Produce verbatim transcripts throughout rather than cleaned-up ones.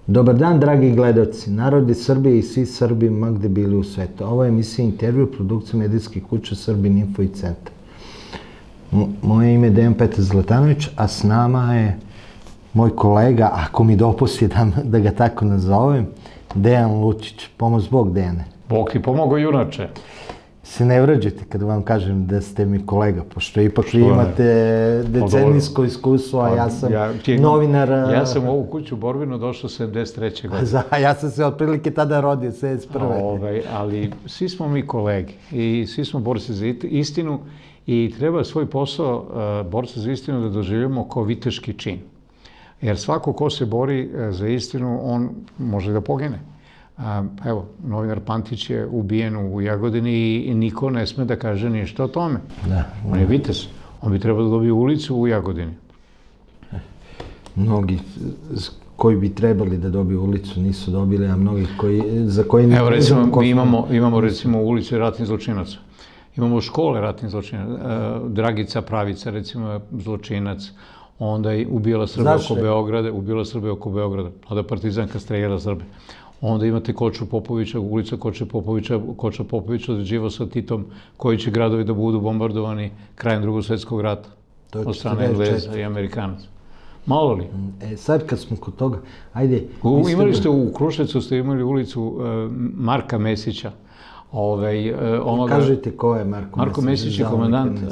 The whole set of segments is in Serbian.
Dobar dan, dragi gledalci, narodi Srbije i svi Srbi ma gde bili u svetu. Ovo je emisija Intervju, produkcija medijskih kuća Srbin Info i Centar. Moje ime je Dejan Petar Zlatanović, a s nama je moj kolega, ako mi dopusti da ga tako nazovem, Dejan Lučić. Pomoz Bog, Dejane. Bog ti pomogao, junače. Se ne vrađate kad vam kažem da ste mi kolega, pošto ipak vi imate decenijsko iskustvo, a ja sam novinar... Ja sam u ovu kuću Borbinu došao sedamdeset treće godine. Ja sam se otprilike tada rodio, sedamdeset prve Ali svi smo mi kolege i svi smo borci za istinu i treba svoj posao borca za istinu da doživljamo kao viteški čin. Jer svako ko se bori za istinu, on može da pogine. Evo, novinar Pantić je ubijen u Jagodini i niko ne sme da kaže ništa o tome. On je vitez. On bi trebao da dobije ulicu u Jagodini. Mnogi koji bi trebali da dobiju ulicu nisu dobili, a mnogi za koji ne... Evo, recimo, mi imamo recimo ulice ratnih zločinaca. Imamo škole ratnih zločinaca. Dragica Pravica, recimo, zločinac. Onda je ubijala Srbe oko Beograda, ubijala Srbe oko Beograda. Onda partizanka streljala Srbe. Onda imate Koču Popovića, ulica Koče Popovića, Koča Popovića određivao sa Titom koji će gradovi da budu bombardovani krajem Drugog svjetskog rata od strane Engleza i Amerikanaca. Malo li? E, sad kad smo kod toga, ajde... Imali ste u Kruševcu, ste imali ulicu Marka Mesića. Kažete ko je Marko Mesić? Marko Mesić je komandant.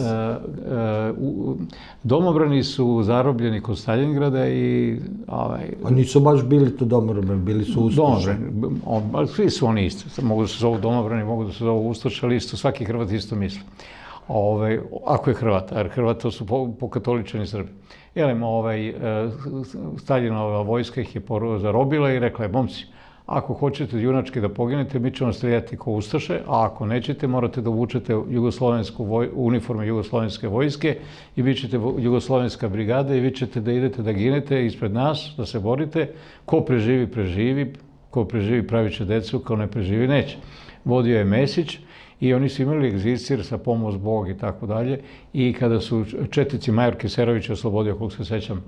Domobrani su zarobljeni kod Staljingrada i... A nisu baš bili to domobrani, bili su Ustaše. Domobrani, svi su oni isto. Mogu da se zovu domobrani, mogu da se zovu Ustaše, ali isto, svaki Hrvat isto misli. Ako je Hrvat, jer Hrvat to su pokatoličani Srbi. Jelem, Staljinova vojska ih je zarobila i rekla je, momci, ako hoćete junački da poginete, mi ćemo streljati ko Ustaše, a ako nećete, morate da obučete uniforme jugoslovenske vojske i vi ćete jugoslovenska brigada i vi ćete da idete da ginete ispred nas, da se borite. Ko preživi, preživi. Ko preživi, pravit će decu, ko ne preživi, neće. Vodio je Mesić i oni su imali egzistir sa Pomoz Bog i tako dalje. I kada su četnici Major Keserović oslobodio, koliko se sećam,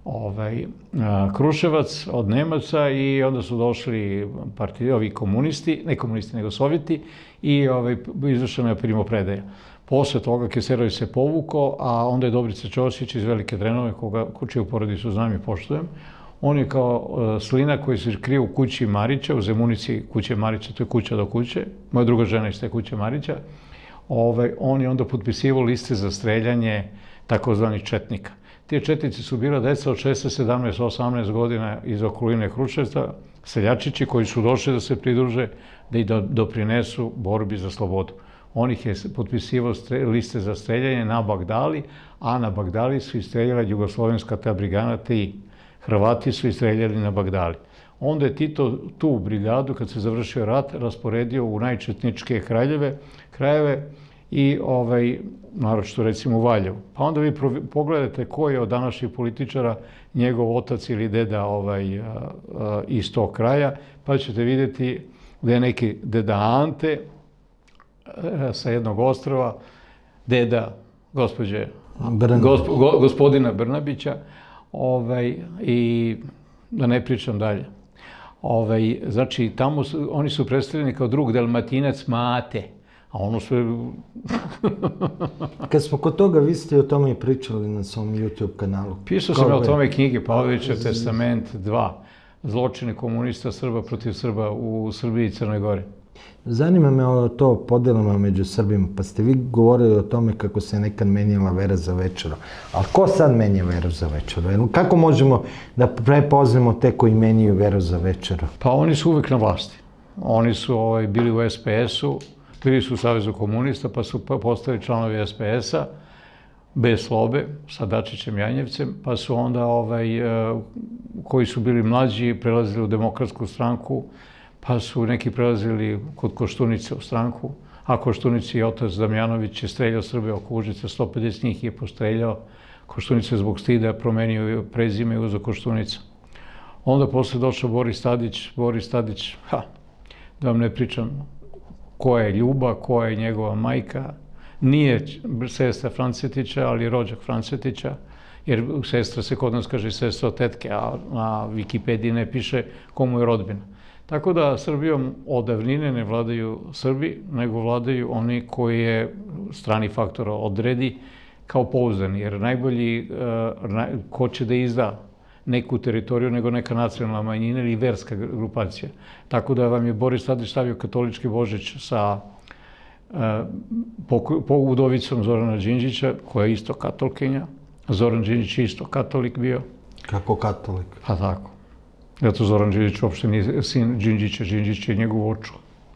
Kruševac od Nemaca i onda su došli ovi komunisti, ne komunisti nego Sovjeti i izvršena je primopredaja. Posle toga Keserović se povukao, a onda je Dobrica Ćosić iz Velike Drenove, čiju porodicu znam i poštujem. On je kao slina koji se krije u kući Marića, u Zemunici kuće Marića, to je kuća do kuće, moja druga žena iz te kuće Marića. On je onda potpisivao liste za streljanje takozvanih četnika. Tije četnici su bila deca od šesnaest, sedamnaest, osamnaest godina iz okoline Kruševca, seljačići koji su došli da se pridruže, da i doprinesu borbi za slobodu. On ih je potpisivao liste za streljanje na Bagdali, a na Bagdali su istreljala jugoslovenska ta brigana, te Hrvati su istreljali na Bagdali. Onda je Tito tu brigadu, kad se završio rat, rasporedio u najčetničke krajeve i naročito recimo u Valjevu. Pa onda vi pogledate ko je od današnjih političara njegov otac ili deda iz tog kraja, pa ćete vidjeti da je neki deda Ante sa jednog ostrva, deda gospodina Brnabića i da ne pričam dalje. Znači, tamo oni su predstavljeni kao drug Dalmatinac Mate. A ono sve... Kad smo kod toga, vi ste o tome i pričali na svom YouTube kanalu. Pisao sam o tome knjige Pavlovićev testament dva. Zločine komunista Srba protiv Srba u Srbiji i Crnoj Gori. Zanima me o to podelama među Srbima. Pa ste vi govorili o tome kako se nekad menjala vera za večeru. Ali ko sad menja veru za večeru? Kako možemo da prepoznamo te koji menjaju veru za večeru? Pa oni su uvek na vlasti. Oni su bili u es pe esu, bili su u Savezu komunista, pa su postali članovi es pe esa, bez slobe, sa Dačićem Janjevcem, pa su onda koji su bili mlađi prelazili u Demokratsku stranku, pa su neki prelazili kod Koštunice u stranku, a Koštunici i otac Damjanović je streljao Srbe oko Užica, sto pedeset njih je postreljao. Koštunica zbog stida promenio prezime i uzeo Koštunica. Onda posle došao Boris Tadić, Boris Tadić, ha, da vam ne pričam ko je Ljuba, ko je njegova majka, nije sestra Francetića, ali rođak Francetića, jer sestra se kod nas kaže sestra od tetke, a na Wikipediji ne piše komu je rodbina. Tako da Srbijom od davnine ne vladaju Srbi, nego vladaju oni koji je strani faktor odredi kao pouzdani, jer najbolji ko će da izda neku teritoriju nego neka nacionalna manjina ili verska grupacija. Tako da vam je Boris Tadić stavio katolički Božić sa udovicom Zorana Đinđića, koja je isto katolkinja. Zoran Đinđić je isto katolik bio. Kako katolik? Pa tako. Zato Zoran Đinđić uopšte nije sin Đinđića, Đinđić je njegov oču.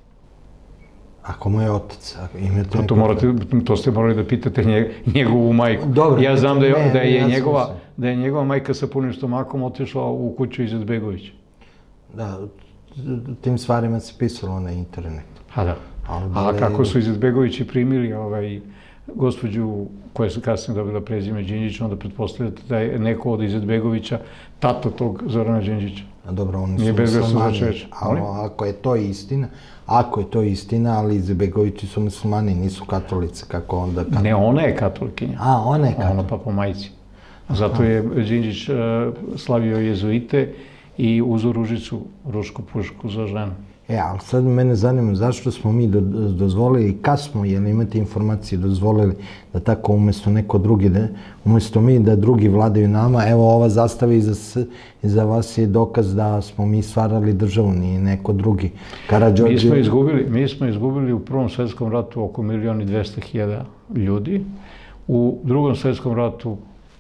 Ako mu je otac, imate neko... To, morate, to ste morali da pitate njegovu majku. Dobro, ja znam da je, ne, da, je ja njegova, da je njegova majka sa punim stomakom otišla u kuću Izetbegovića. Da, tim stvarima se pisalo na internetu. A da. A kako su Izetbegovići primili ovaj, gospođu koja se kasnije dobila prezime Đinđić, onda pretpostavljate da je neko od Izetbegovića tato tog Zorana Đinđića. A dobro, oni su muslimani, ali ako je to istina, ako je to istina, ali Izetbegovići su muslimani, nisu katolice, kako onda... Ne, ona je katolikinja. A, ona je katolikinja. Ona pa po majci. Zato je Đinđić slavio jezuite i uzeo ružicu, rušku pušku za ženu. E, ali sad mene zanima zašto smo mi dozvolili, kad smo, jel imate informacije, dozvolili da tako umjesto neko drugi, umjesto mi da drugi vladaju nama, evo ova zastava iza vas je dokaz da smo mi stvarali državu, nije neko drugi. Mi smo izgubili, mi smo izgubili u Prvom svjetskom ratu oko milion i dvesta hiljada ljudi, u Drugom svjetskom ratu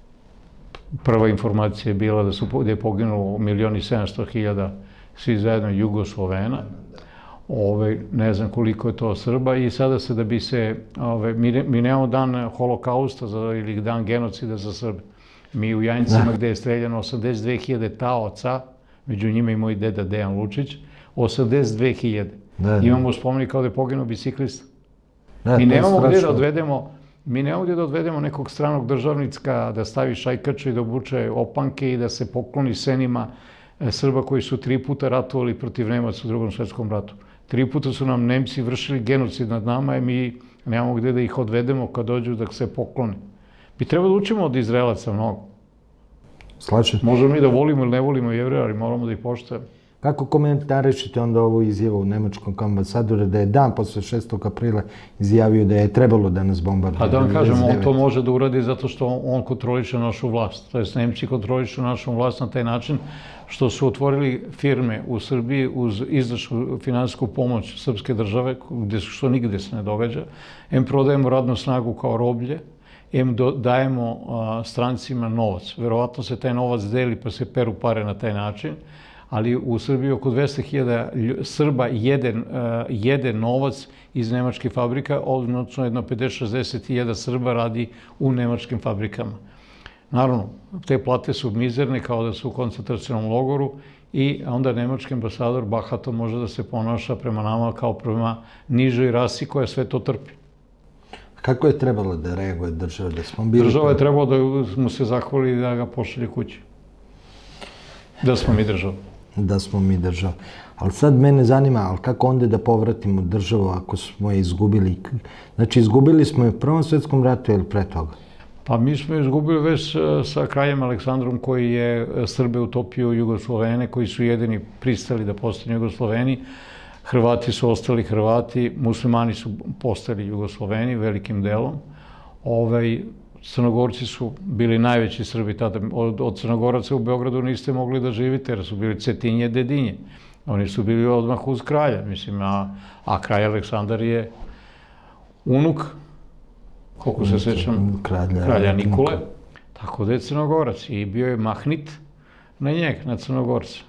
prva informacija je bila da, su, da je poginulo milion i sedamsto hiljada svi zajedno Jugoslovena, ove, ne znam koliko je to Srba i sada se da bi se, ove, mi, ne, mi nemamo dan holokausta za, ili dan genocida za Srbe. Mi u Jajincima gde je streljano osamdeset dve hiljade taoca, među njima i moj deda Dejan Lučić, osamdeset dve hiljade. Imamo spomenik kao da je poginuo biciklista. Da, mi nemamo gde da odvedemo Mi nemamo gdje da odvedemo nekog stranog državnicka, da stavi šajkače i da obuče opanke i da se pokloni senima Srba koji su tri puta ratovali protiv Nemaca u Drugom svjetskom ratu. Tri puta su nam Nemci vršili genocid nad nama i mi nemamo gdje da ih odvedemo kad dođu da se poklone. Mi treba da učimo od Izraelaca mnogo. Slačem. Možemo mi da volimo ili ne volimo Jevreja, ali moramo da ih poštujemo. Kako komentarišete onda ovu izjavu u nemačkom ambasadoru da je dan posle šestog aprila izjavio da je trebalo da nas bombarduje? A da vam kažem, on to može da uradi zato što on kontroliše našu vlast. To jest, Nemci kontrolišu našu vlast na taj način što su otvorili firme u Srbiji uz izdašnu finansijsku pomoć srpske države, što nigde se ne događa. Em prodajemo radnu snagu kao roblje, em dajemo strancima novac. Verovatno se taj novac deli pa se peru pare na taj način, ali u Srbiji oko dvesta hiljada Srba jede, jede novac iz nemačkih fabrika, odnosno jedno pedeset do šezdeset hiljada Srba radi u nemačkim fabrikama. Naravno, te plate su mizerne kao da su u koncentracionom logoru i onda nemački ambasador bahato može da se ponaša prema nama kao prema nižoj rasi koja sve to trpi. Kako je trebalo da reaguje država? Da smo bili... Država je trebalo da mu se zahvali i da ga pošalje kući. Da smo mi država. Da smo mi država. Ali sad mene zanima, ali kako onda da povratimo državu ako smo je izgubili? Znači, izgubili smo je u Prvom svjetskom ratu ili pre toga? Pa mi smo je izgubili već sa kraljem Aleksandrom koji je Srbe utopio u Jugoslovene, koji su jedini pristali da postanu Jugosloveni. Hrvati su ostali Hrvati, muslimani su postali Jugosloveni velikim delom. Ovaj, Crnogorci su bili najveći Srbi tada. Od, od Crnogoraca u Beogradu niste mogli da živite jer su bili Cetinje, Dedinje. Oni su bili odmah uz kralja, mislim, a, a kralj Aleksandar je unuk, koliko se sećam, kralja, kralja Nikole. Tako da je Crnogorac i bio je mahnit na njega, na Crnogorca.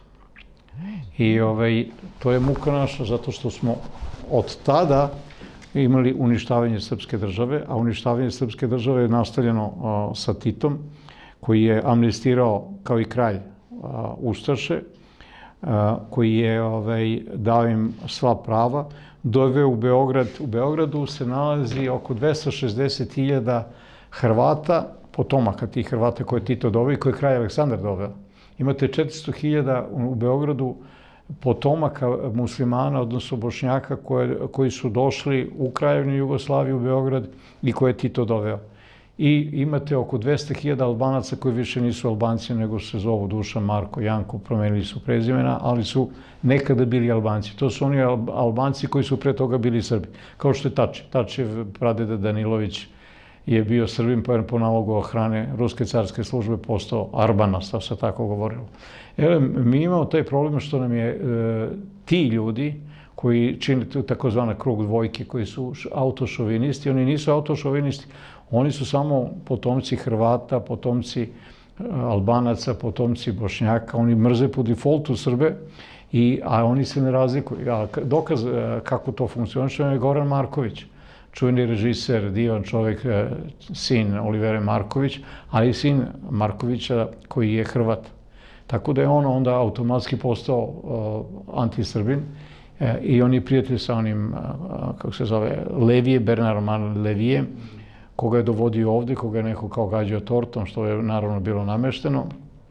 I ovaj, to je muka naša zato što smo od tada imali uništavanje srpske države, a uništavanje srpske države je nastavljeno a, sa Titom, koji je amnestirao kao i kralj a, Ustaše, a, koji je ovaj, dao im sva prava, doveo u Beograd. U Beogradu se nalazi oko dvesta šezdeset hiljada Hrvata, potomaka tih Hrvata koje je Tito doveo i koje je kralj Aleksandar doveo. Imate četiristo hiljada u Beogradu potomaka muslimana, odnosno Bošnjaka, koje, koji su došli u Kraljevinu Jugoslaviju, u Beograd i koje je Tito doveo. i imate oko dvesta hiljada Albanaca koji više nisu Albanci, nego se zovu Dušan, Marko, Janko, promenili su prezimena, ali su nekada bili Albanci. To su oni Albanci koji su pre toga bili Srbi, kao što je Tači. Tačijev pradeda Danilović je bio Srbin, pa je po nalogu ohrane Ruske carske službe postao Arbanas, to se tako govorilo. Evo, mi imamo taj problem što nam je e, ti ljudi koji čine takozvana krug dvojke, koji su autošovinisti, oni nisu autošovinisti, oni su samo potomci Hrvata, potomci Albanaca, potomci Bošnjaka, oni mrze po defaultu Srbe, i, a oni se ne razlikuju. A dokaz kako to funkcioniše je Goran Marković, čuveni režiser, divan čovjek, sin Olivere Marković, ali i sin Markovića koji je Hrvat. Tako da je on onda automatski postao uh, antisrbin e, i on je prijatelj sa onim, uh, kako se zove, Levije, Bernard Levije, koga je dovodio ovdje, koga je neko kao gađao tortom, što je naravno bilo namešteno.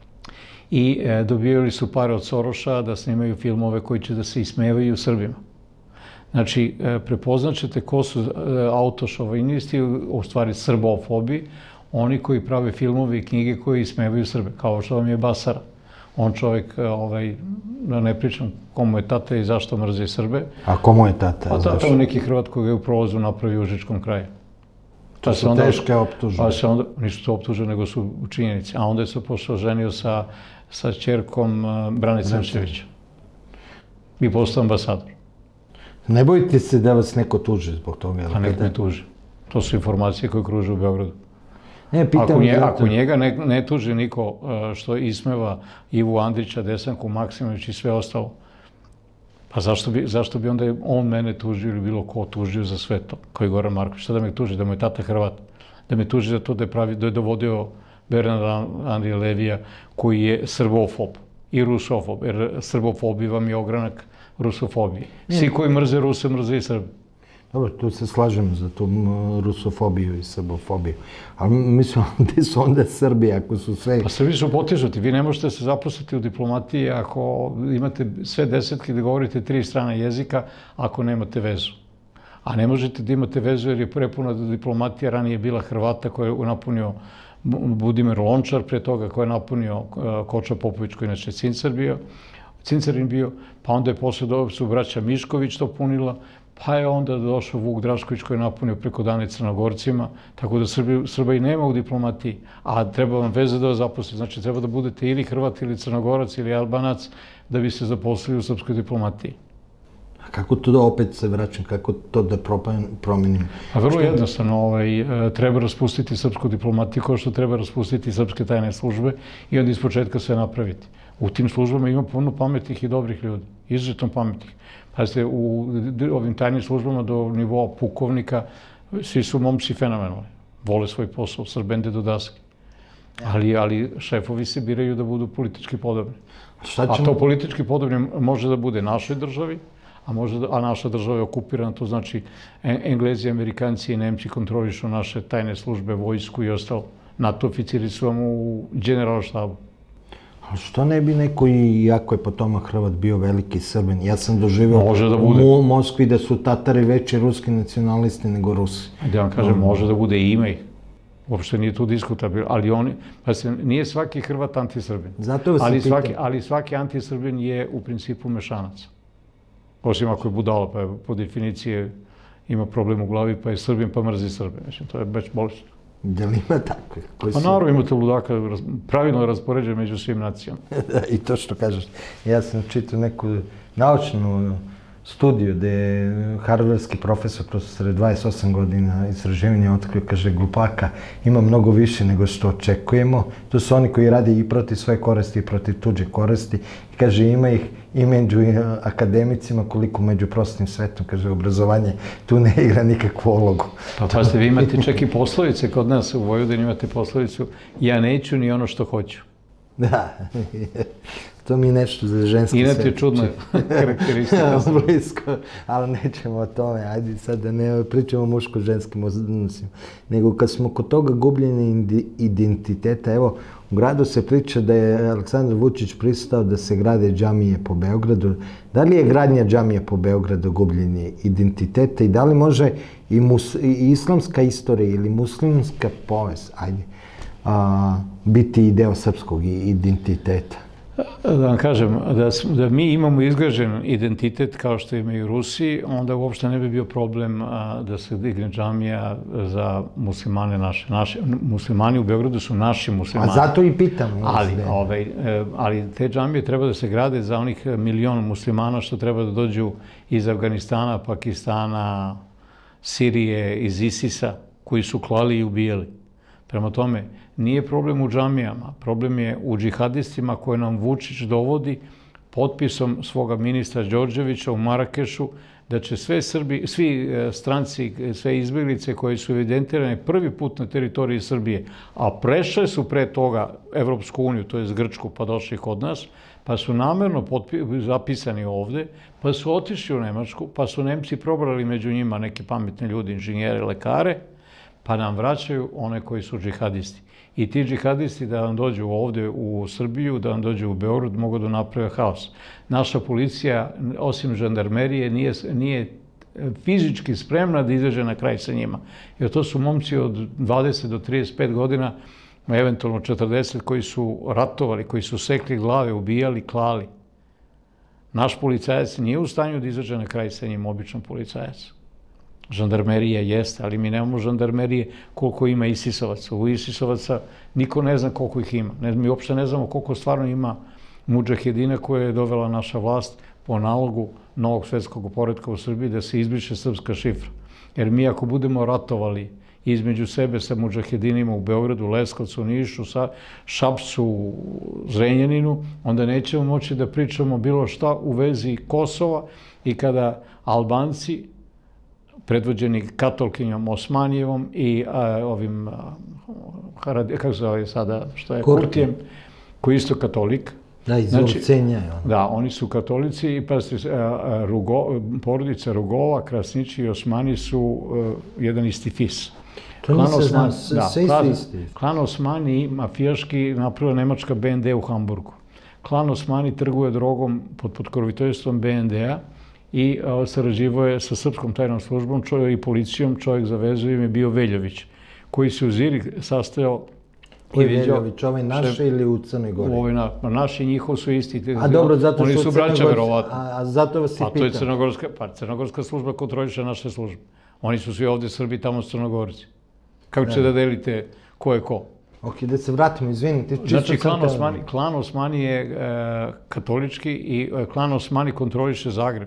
I e, dobijali su pare od Soroša da snimaju filmove koji će da se ismevaju Srbima. Znači, e, prepoznaćete ko su e, autošovinisti, u stvari srbofobi, oni koji prave filmove i knjige koji ismevaju Srbe, kao što vam je Basara. On čovjek, ovaj, da ne pričam komu je tata i zašto mrzi Srbe. A komu je tata? A tata je neki Hrvat koji je u provozu napravio u Užičkom kraju. To su teške optužbe. Pa se onda, nisu to optužbe, nego su u činjenici. A onda je se pošao ženio sa, sa čerkom uh, Brane Crnčevića. I postao ambasador. Ne bojite se da vas neko tuži zbog toga? A nek me tuži. To su informacije koje kruže u Beogradu. Ne, pitam ako, nje, zato... ako njega ne, ne tuži niko uh, što ismeva Ivu Andrića, Desanku Maksimović i sve ostalo, pa zašto bi, zašto bi onda on mene tužio ili bilo ko tužio za sve to, kao i Goran Marković? Šta da me tuži? Da mu je tata Hrvat? Da me tuži za to da je, pravi, da je dovodio Bernard Andrija Levija, koji je srbofob i rusofob, jer srbofobi vam je ogranak rusofobije. Svi koji mrze Ruse, mrze i Srbi. Dobro, tu se slažemo za tu rusofobiju i srbofobiju. Ali mislim, gde su onda Srbi, ako su sve... Pa Srbi su potižuti. Vi ne možete se zaposliti u diplomatiji ako imate sve desetke da govorite tri strana jezika, ako nemate vezu. A ne možete da imate vezu jer je prepuna diplomatija. Ranije bila Hrvata koja je napunio Budimir Lončar, pre toga koja je napunio Koča Popović, koji je inače Cincar bio, Cincarin bio, pa onda je posle su braća Mišković to punila, pa je onda došao Vuk Drašković koji je napunio preko dane Crnogorcima, tako da Srbi, Srba i nema u diplomatiji, a treba vam veze da vas zaposlite. Znači, treba da budete ili Hrvat, ili Crnogorac, ili Albanac, da bi se zaposlili u srpskoj diplomatiji. A kako to da opet se vraćam, kako to da promenim? A vrlo što... jednostavno, ovaj, treba raspustiti srpsku diplomatiju kao što treba raspustiti srpske tajne službe i onda ispočetka sve napraviti. U tim službama ima puno pametnih i dobrih ljudi, izuzetno pametnih. Pazite, u ovim tajnim službama do nivoa pukovnika svi su momci fenomenalni. Vole svoj posao, srbende do daske. Ali, ali šefovi se biraju da budu politički podobni. A to politički podobni može da bude našoj državi, a, može da, a naša država je okupirana, to znači Englezi, Amerikanci i Nemci kontrolišu naše tajne službe, vojsku i ostalo. NATO oficiri su vam u generalštabu. A što ne bi neko, iako je potomak Hrvat, bio veliki Srbin? Ja sam doživio u Moskvi da su Tatari veći ruski nacionalisti nego Rusi. Da vam kažem, može da bude i ima ih. Uopšte nije tu diskutabilno, ali oni, pa se, nije svaki Hrvat antisrbin. Zato vas ali svaki, ali svaki antisrbin je u principu mešanac. Osim ako je budala, pa je, po definiciji ima problem u glavi, pa je Srbin, pa mrzi Srbe. Mislim, to je već bolest. Da li ima takve? Pa naravno imate ludaka, pravilno raspoređen među svim nacijama. I to što kažeš. Ja sam čitao neku naučnu studiju gde je harvardski profesor kroz dvadeset osam godina istraživanja otkrio, kaže, glupaka ima mnogo više nego što očekujemo. To su oni koji radi i protiv svoje koristi i protiv tuđe koristi. I kaže, ima ih i među akademicima koliko među prostim svetom. Kaže, obrazovanje tu ne igra nikakvu ulogu. Pa pazite, vi imate čak i poslovice kod nas u Vojvodini, imate poslovicu ja neću ni ono što hoću. Da, to mi je nešto za ženski svet. Inače čudna karakteristika. Blisko, ali nećemo o tome, ajde sad da ne pričamo o muško-ženskim odnosima. Nego kad smo kod toga gubljenja identiteta, evo, u gradu se priča da je Aleksandar Vučić pristao da se grade džamije po Beogradu. Da li je gradnja džamije po Beogradu gubljenje identiteta i da li može i, mus, i islamska istorija ili muslimska povest, ajde, a, biti i deo srpskog identiteta? Da vam kažem, da, da mi imamo izgrađen identitet kao što imaju Rusi, onda uopšte ne bi bio problem a, da se digne džamija za muslimane naše. Naši, muslimani u Beogradu su naši muslimani. A zato i pitam. Ali, ovaj, ali te džamije treba da se grade za onih milion muslimana što treba da dođu iz Afganistana, Pakistana, Sirije, iz ISIS-a, koji su klali i ubijali. Prema tome, nije problem u džamijama, problem je u džihadistima koje nam Vučić dovodi potpisom svoga ministra Đorđevića u Marakešu, da će sve Srbi, svi stranci, sve izbjeglice koje su evidentirane prvi put na teritoriji Srbije, a prešle su pre toga Evropsku uniju, to je Grčku, pa došli kod nas, pa su namerno zapisani ovde, pa su otišli u Nemačku, pa su Nemci probrali među njima neke pametne ljudi, inženjere, lekare, pa nam vraćaju one koji su džihadisti. I ti džihadisti da vam dođu ovde u Srbiju, da vam dođu u Beograd, mogu da naprave haos. Naša policija, osim žandarmerije, nije, nije fizički spremna da izađe na kraj sa njima. Jer to su momci od dvadeset do trideset pet godina, eventualno četrdeset, koji su ratovali, koji su sekli glave, ubijali, klali. Naš policajac nije u stanju da izađe na kraj sa njim, običan policajac. Žandarmerija jeste, ali mi nemamo žandarmerije koliko ima isisovaca. U isisovaca niko ne zna koliko ih ima. Ne, mi uopšte ne znamo koliko stvarno ima mudžahedina koje je dovela naša vlast po nalogu novog svetskog poretka u Srbiji da se izbriše srpska šifra. Jer mi ako budemo ratovali između sebe sa mudžahedinima u Beogradu, Leskovcu, Nišu, Šapcu, Zrenjaninu, onda nećemo moći da pričamo bilo šta u vezi Kosova i kada Albanci, predvođeni katolkinjom Osmanijevom i a, ovim, a, kako se zove sada, što je Kurtijem, koji je isto katolik. Da, iz Urcenja. Znači, da, oni su katolici i pazite, Rugo, porodica Rugova, Krasnići i Osmani su a, jedan isti fis. To nisi znam, sve isti isti. Klan Osmani, mafijaški, napravila nemačka B N D u Hamburgu. Klan Osmani trguje drogom pod podkroviteljstvom B N D-a i sarađivao je sa srpskom tajnom službom i policijom. Čovjek za vezu im je bio Veljović, koji se u Ziri sastajao. Koji Veljović, ovaj naše ili u Crnoj Gori? Ovaj na, naši i njihov su isti. A dobro, zato oni su braća, verovatno. A, a zato vas i pitam. Pa to je crnogorska, pa crnogorska služba kontroliše naše službe. Oni su svi ovdje Srbi, tamo su Crnogorci. Kako će da delite ko je ko? Ok, da se vratimo, izvini. Znači, klan Osmani, klan Osmani je e, katolički i e, klan Osmani kontroliše Zagreb.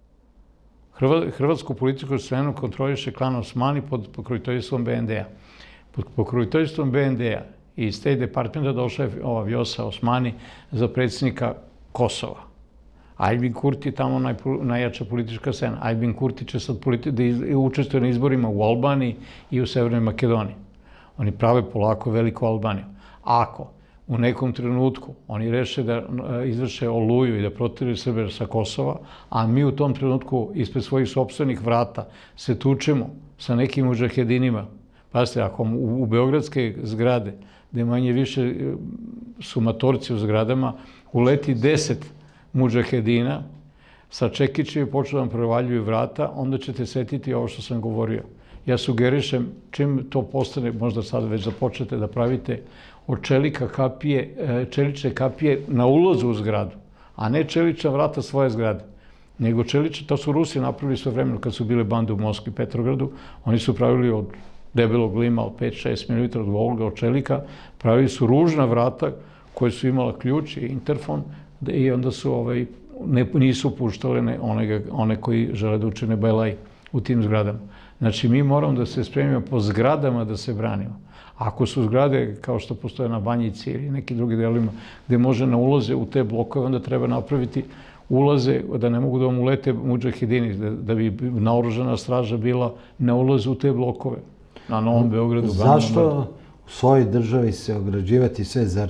Hrva, hrvatsku političku scenu kontroliše klan Osmani pod pokroviteljstvom B N D-a. Pod pokroviteljstvom B N D-a i iz State Departmenta došla je ova Vjosa Osmani za predsjednika Kosova. Aljbin Kurti je tamo naj, najjača politička scena. Aljbin Kurti će sad politi, da iz, učestvuje na izborima u Albaniji i u Severnoj Makedoniji. Oni prave polako veliku Albaniju. Ako u nekom trenutku oni reše da izvrše oluju i da protiraju Srbe sa Kosova, a mi u tom trenutku ispred svojih sopstvenih vrata se tučemo sa nekim mudžahedinima. Pazite, ako u, u beogradske zgrade, gde manje više su matorci u zgradama, uleti deset mudžahedina sa čekićima i počnu da vam provaljuju vrata, onda ćete setiti ovo što sam govorio. Ja sugerišem, čim to postane, možda sad već započete da pravite od čelika kapije, čelične kapije na ulazu u zgradu, a ne čelična vrata svoje zgrade, nego čelične, to su Rusi napravili sve vremeno kad su bile bande u Moskvi i Petrogradu, oni su pravili od debelog lima od pet do šest milimetara od ovoga, od čelika, pravili su ružna vrata koje su imala ključ i interfon i onda su ovaj, ne, nisu puštale ne, one, one koji žele da učine belaj u tim zgradama. Znači, mi moramo da se spremimo po zgradama da se branimo. Ako su zgrade, kao što postoje na Banjici ili neki drugi delima, gde može na ulaze u te blokove, onda treba napraviti ulaze da ne mogu da vam ulete mudžahedini, da, da bi naoružana straža bila na ulazu u te blokove. Na Novom Beogradu. Zašto u svojoj državi se ograđivati sve? Zar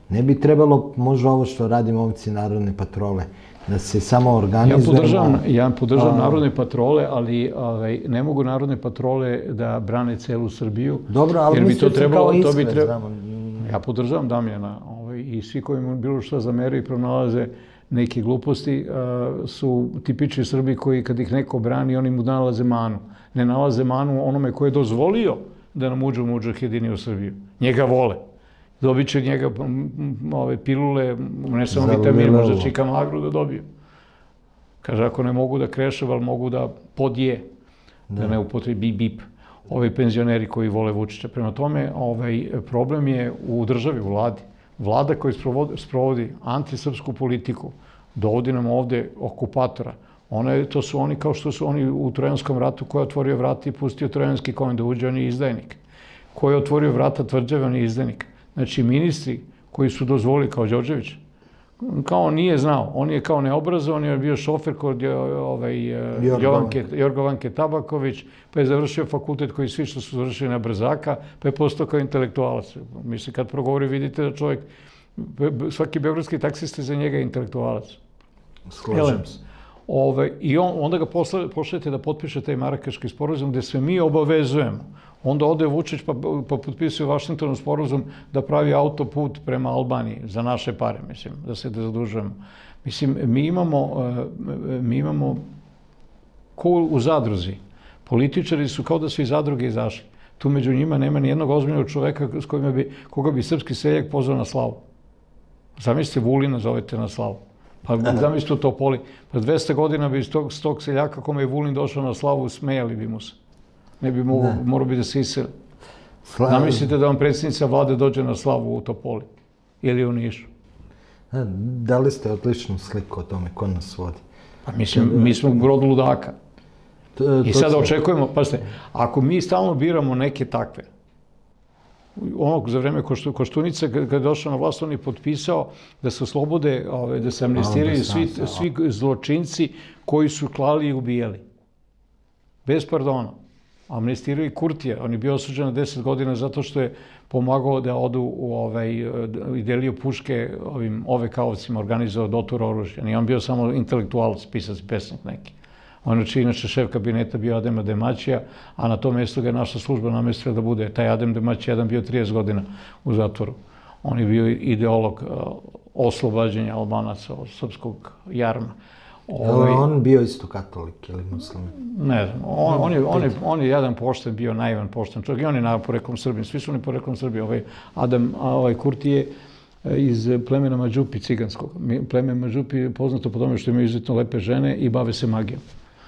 Ne bi trebalo možda ovo što radi momci Narodne patrole, da se samo organizujemo... Ja podržavam, ja podržavam Narodne patrole, ali ovaj, ne mogu Narodne patrole da brane celu Srbiju. Dobro, ali mislim se kao iskre, znamo. Ja podržavam Damjana ovaj, i svi koji mu bilo što zameraju i pronalaze neke gluposti uh, su tipični Srbi koji kad ih neko brani, oni mu nalaze manu. Ne nalaze manu onome ko je dozvolio da nam uđu mudžahedini u Srbiju. Njega vole. Dobit će njega ove pilule, ne samo vitamine, možda čika magru da dobiju. Kaže, ako ne mogu da krešev, ali mogu da podje, da ne upotrebi bip. Ovi penzioneri koji vole Vučića. Prema tome, ovaj problem je u državi, u vladi. Vlada koja sprovodi antisrpsku politiku, dovodi nam ovde okupatora. One, to su oni kao što su oni u Trojanskom ratu, ko je otvorio vrata i pustio trojanski konj da uđe, on je izdajnik. Ko je otvorio vrata tvrđave, on je izdajnik. Znači, ministri koji su dozvolili, kao Đorđević, kao on nije znao, on je kao neobrazovan, on je bio šofer kod ovaj, Jovanke, Jorgovanke Tabaković, pa je završio fakultet koji svi što su završili na Brzaka, pa je postao kao intelektualac. Mislim, kad progovori, vidite da čovjek, svaki beogradski taksista za njega je intelektualac. Slažem se. Ove, I on, onda ga pošaljete da potpiše taj Marakeški sporazum gde sve mi obavezujemo. Onda ode Vučić pa, pa potpisuje Vašingtonu sporazum da pravi autoput prema Albaniji za naše pare, mislim, da se da zadužujemo. Mislim, mi imamo, mi imamo ko u zadruzi. Političari su kao da su iz zadruge izašli. Tu među njima nema ni jednog ozbiljnog čoveka s kojima bi, koga bi srpski seljak pozvao na slavu. Zamislite, Vulina zovete na slavu. Pa zamislite u Topoli. Pa dvesta godina bi iz tog, tog seljaka kome je Vulin došao na slavu, smejali bi mu se. Ne bi mogo, morao bi da se iseli. Zamislite da vam predsjednica vlade dođe na slavu u Topoli ili u Nišu. Dali ste odličnu sliku o tome ko nas vodi. Pa mislim, mi smo brod ludaka. I sada očekujemo, pazite, ako mi stalno biramo neke takve, onog za vreme Koštunice, kada je došao na vlast, on je potpisao da se oslobode, da se amnestiraju svi, svi zločinci koji su klali i ubijali. Bez pardona. Amnestirao i Kurtija. On je bio osuđen na deset godina zato što je pomagao da odu u ovaj, i delio puške ovim ovekaovcima, organizovao dotur oružja. Nije on bio samo intelektualac, pisac i pesnik neki. On je inače šef kabineta bio Adema Demaćija, a na tom mjestu ga je naša služba namestila da bude. Taj Adem Demaćija jedan bio trideset godina u zatvoru. On je bio ideolog oslobađanja Albanaca od srpskog jarma. Ovaj, on bio isto katolik ili musliman? Ne znam, on, on, je, on, je, on je jedan pošten, bio naivan pošten čovjek i on je na poreklom Srbije, svi su oni poreklom Srbije. Ovaj Adam, a ovaj Kurti je iz plemena Mađupi ciganskog. Pleme Mađupi je poznato po tome što imaju izuzetno lepe žene i bave se magijom.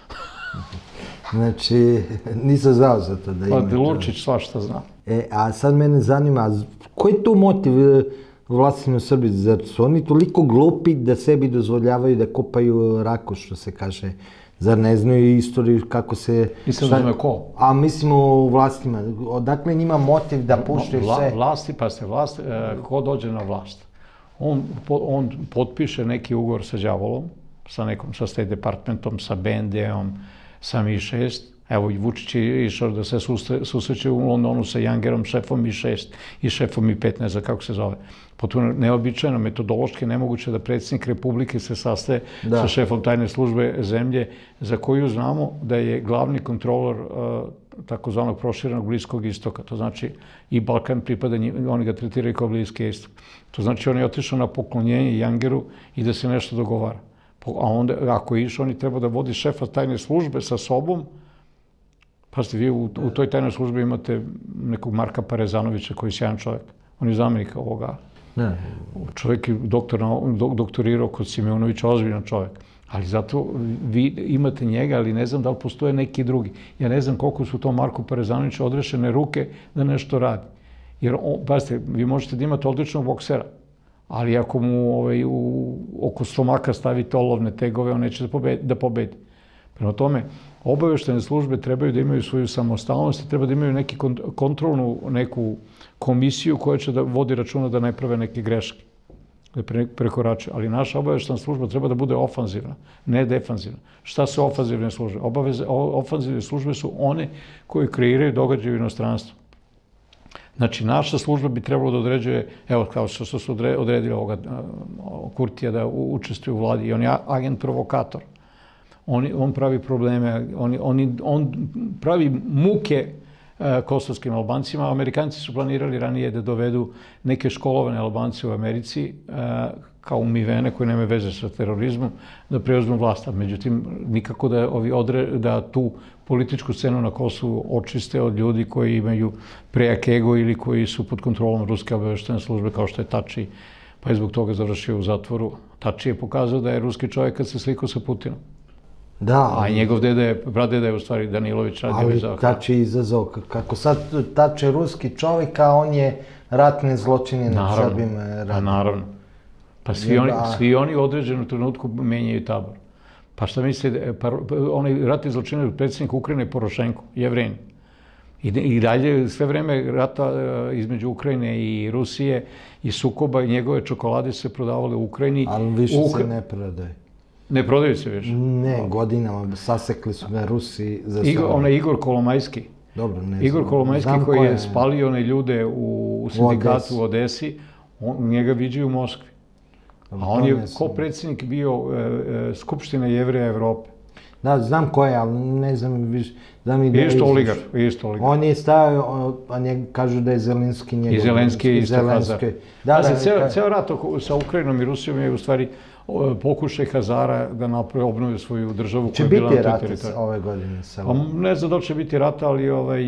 Znači, nisam znao za to da ima to. Pa Lučić svašta zna. E, a sad mene zanima, koji je tu motiv vlastima u Srbiji? Zar su oni toliko glupi da sebi dozvoljavaju da kopaju raku, što se kaže? Zar ne znaju istoriju kako se... Mislim da znaju ko? A mislimo u vlastima. Odakle njima motiv da puštaju sve? Vlasti, pa ste vlast, ko dođe na vlast? On, on potpiše neki ugovor sa đavolom, sa nekom, sa State Departmentom, sa B N D-om, sa Mi šest. Evo, i Vučić je išao da se susreće u Londonu sa Jangerom, šefom Mi šest i šefom Mi pet, ne znam kako se zove. Potpuno neobičajno, metodološki nemoguće da predsjednik Republike se sastaje da. sa šefom tajne službe zemlje, za koju znamo da je glavni kontrolor uh, takozvanog proširenog Bliskog istoka. To znači i Balkan pripada, oni ga tretiraju kao Bliski istok. To znači on je otišao na poklonjenje Jangeru i da se nešto dogovara. A onda, ako je išao, oni treba da vodi šefa tajne službe sa sobom. Pazite, vi u, u toj tajnoj službi imate nekog Marka Parezanovića koji je sjajan čovjek. On je zamjenik ovoga. Ne. Čovjek je doktor, doktorirao kod Simeunovića, ozbiljan čovjek. Ali zato vi imate njega, ali ne znam da li postoje neki drugi. Ja ne znam koliko su to Marku Parezanoviću odrešene ruke da nešto radi. Jer, pazite, vi možete da imate odličnog boksera, ali ako mu ovaj, u, oko stomaka stavite olovne tegove, on neće da pobedi. Da pobedi. Prema tome, obaveštene službe trebaju da imaju svoju samostalnost i treba da imaju neki kontrolnu neku komisiju koja će da vodi računa da ne prave neke greške, da prekoračuju. Ali naša obaveštena služba treba da bude ofanzivna, ne defanzivna. Šta su ofanzivne službe? Obaveze, ofanzivne službe su one koje kreiraju događaje u inostranstvu. Znači, naša služba bi trebalo da određuje, evo, kao što su odredili ovoga Kurtija da učestvuje u vladi, i on je agent provokator. On, on pravi probleme, on, on, on pravi muke kosovskim Albancima. Amerikanci su planirali ranije da dovedu neke školovane Albance u Americi, kao umivene, koje nemaju veze sa terorizmom, da preuzmu vlast. Međutim, nikako da, ovi odre, da tu političku scenu na Kosovu očiste od ljudi koji imaju prejak ego ili koji su pod kontrolom ruske obaveštene službe, kao što je Tači, pa je zbog toga završio u zatvoru. Tači je pokazao da je ruski čovjek kad se slikao sa Putinom. Da. A njegov deda je, bradeda je u stvari Danilović radio za... Ali Tači je izazov, kako sad Tači je ruski čovjek, a on je ratne zločine nad Srbima radio. Naravno. Pa svi oni, svi oni u određenom trenutku menjaju tabor. Pa šta mislite, pa, onaj ratni zločinac predsjednik Ukrajine Porošenko, Jevrein. I, I dalje sve vreme rata između Ukrajine i Rusije i sukoba i njegove čokolade se prodavale u Ukrajini. Ali više se ne prodaje. Ne prodaju se više? Ne, godinama sasekli su me Rusi za sve. Onaj Igor Kolomajski. Dobro, ne znam. Igor Kolomajski koji je spalio one ljude u sindikatu u Odesi, njega viđaju u Moskvi. A on je ko predsjednik bio Skupštine Jevreja Evrope. Da, znam ko je, ali ne znam više. Isto oligar, isto oligar. On je stavio, a kažu da je Zelenski njegov. I Zelenski je isto Hazar. Da, ceo rat sa Ukrajinom i Rusijom je u stvari pokušaj Hazara da naprave, obnovi svoju državu koja je bila na toj teritoriji. Će biti rat ove godine? Ne znam da li će biti rata, ali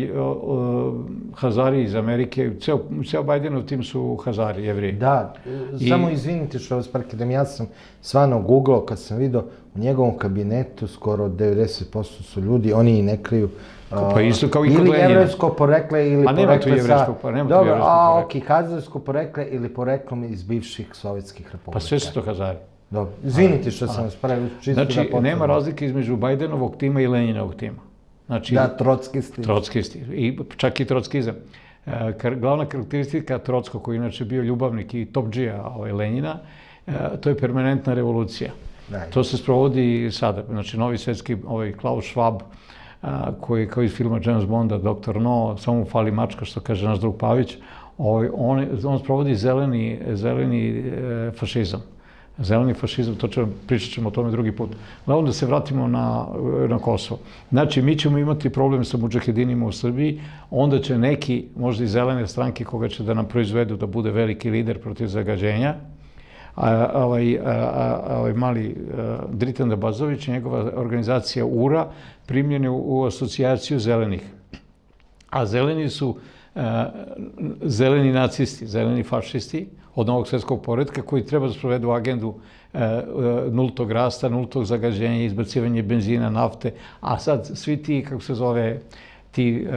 Hazari iz Amerike, ceo Bajdenov tim su Hazari, Jevriji. Da, samo izvinite što vas prekidam, ja sam stvarno googlao kad sam vidio u njegovom kabinetu skoro devedeset posto su ljudi, oni i ne kriju. Pa isto kao i kod Lenjina. Ili jevrejsko porekle ili porekle sa... A nema tu jevrejsko porekle. Dobro, a ok, hazarsko porekle ili poreklom iz bivših sovjetskih republika. Pa sve su to Hazari. Dobro, izvinite što sam vas pravio čisto da potvrdim. Znači, nema razlike između Bajdenovog tima i Lenjinovog tima. Da, trotskisti. Trotskisti, i čak i trotskizam. Glavna karakteristika Trotskog, koji inače bio ljubavnik i topdžija Lenjina, to je permanentna revolucija. To se sprovodi sada. Znači, novi svetski Klaus Schwab, koji je kao iz filma James Bonda, doktor No, samo mu fali mačka, što kaže naš drug Pavić, on sprovodi zeleni fašizam. Zeleni fašizam, to ćemo, pričat ćemo o tome drugi put. Glavno da se vratimo na, na Kosovo. Znači, mi ćemo imati problem sa mudžahedinima u Srbiji, onda će neki, možda i zelene stranke, koga će da nam proizvedu da bude veliki lider protiv zagađenja, a, ovaj, a, ovaj mali a, Dritan Dabazović i njegova organizacija U R A primljeni u, u asocijaciju zelenih. A zeleni su a, zeleni nacisti, zeleni fašisti, od novog svjetskog poretka, koji treba da sprovedu agendu nultog rasta, nultog zagađenja, izbacivanje benzina, nafte, a sad svi ti, kako se zove, ti,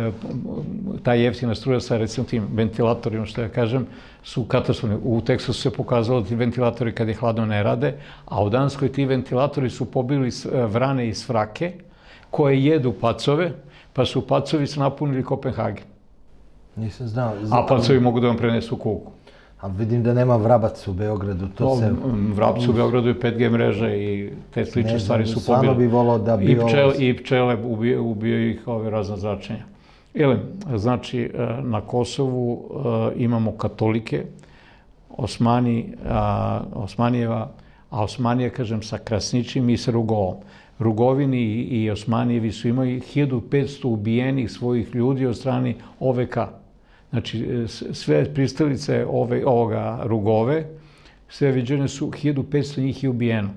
ta jeftina struja sa, recimo, tim ventilatorima, što ja kažem, su katastrofalni. U Teksasu se pokazalo da ti ventilatori kad je hladno ne rade, a u Danskoj ti ventilatori su pobili vrane iz frake, koje jedu pacove, pa su pacovi se napunili Kopenhagen. Nisam znao. A pacovi mogu da vam prenesu kuku. A vidim da nema vrabac u Beogradu, to se... Vrabac u Beogradu je pet G mreže i te slične stvari su pobile. Stvarno bi volao da bi ovo... I pčele ubijaju ih ove razne zračenja. Znači, na Kosovu imamo katolike, Osmanijeva, a Osmanije, kažem, sa Krasničim i sa Rugovom. Rugovini i Osmanijevi su imali hiljadu petsto ubijenih svojih ljudi od strane O V K. Znači, sve pristalice ovoga Rugove, sve viđene su, hiljadu petsto njih je ubijeno.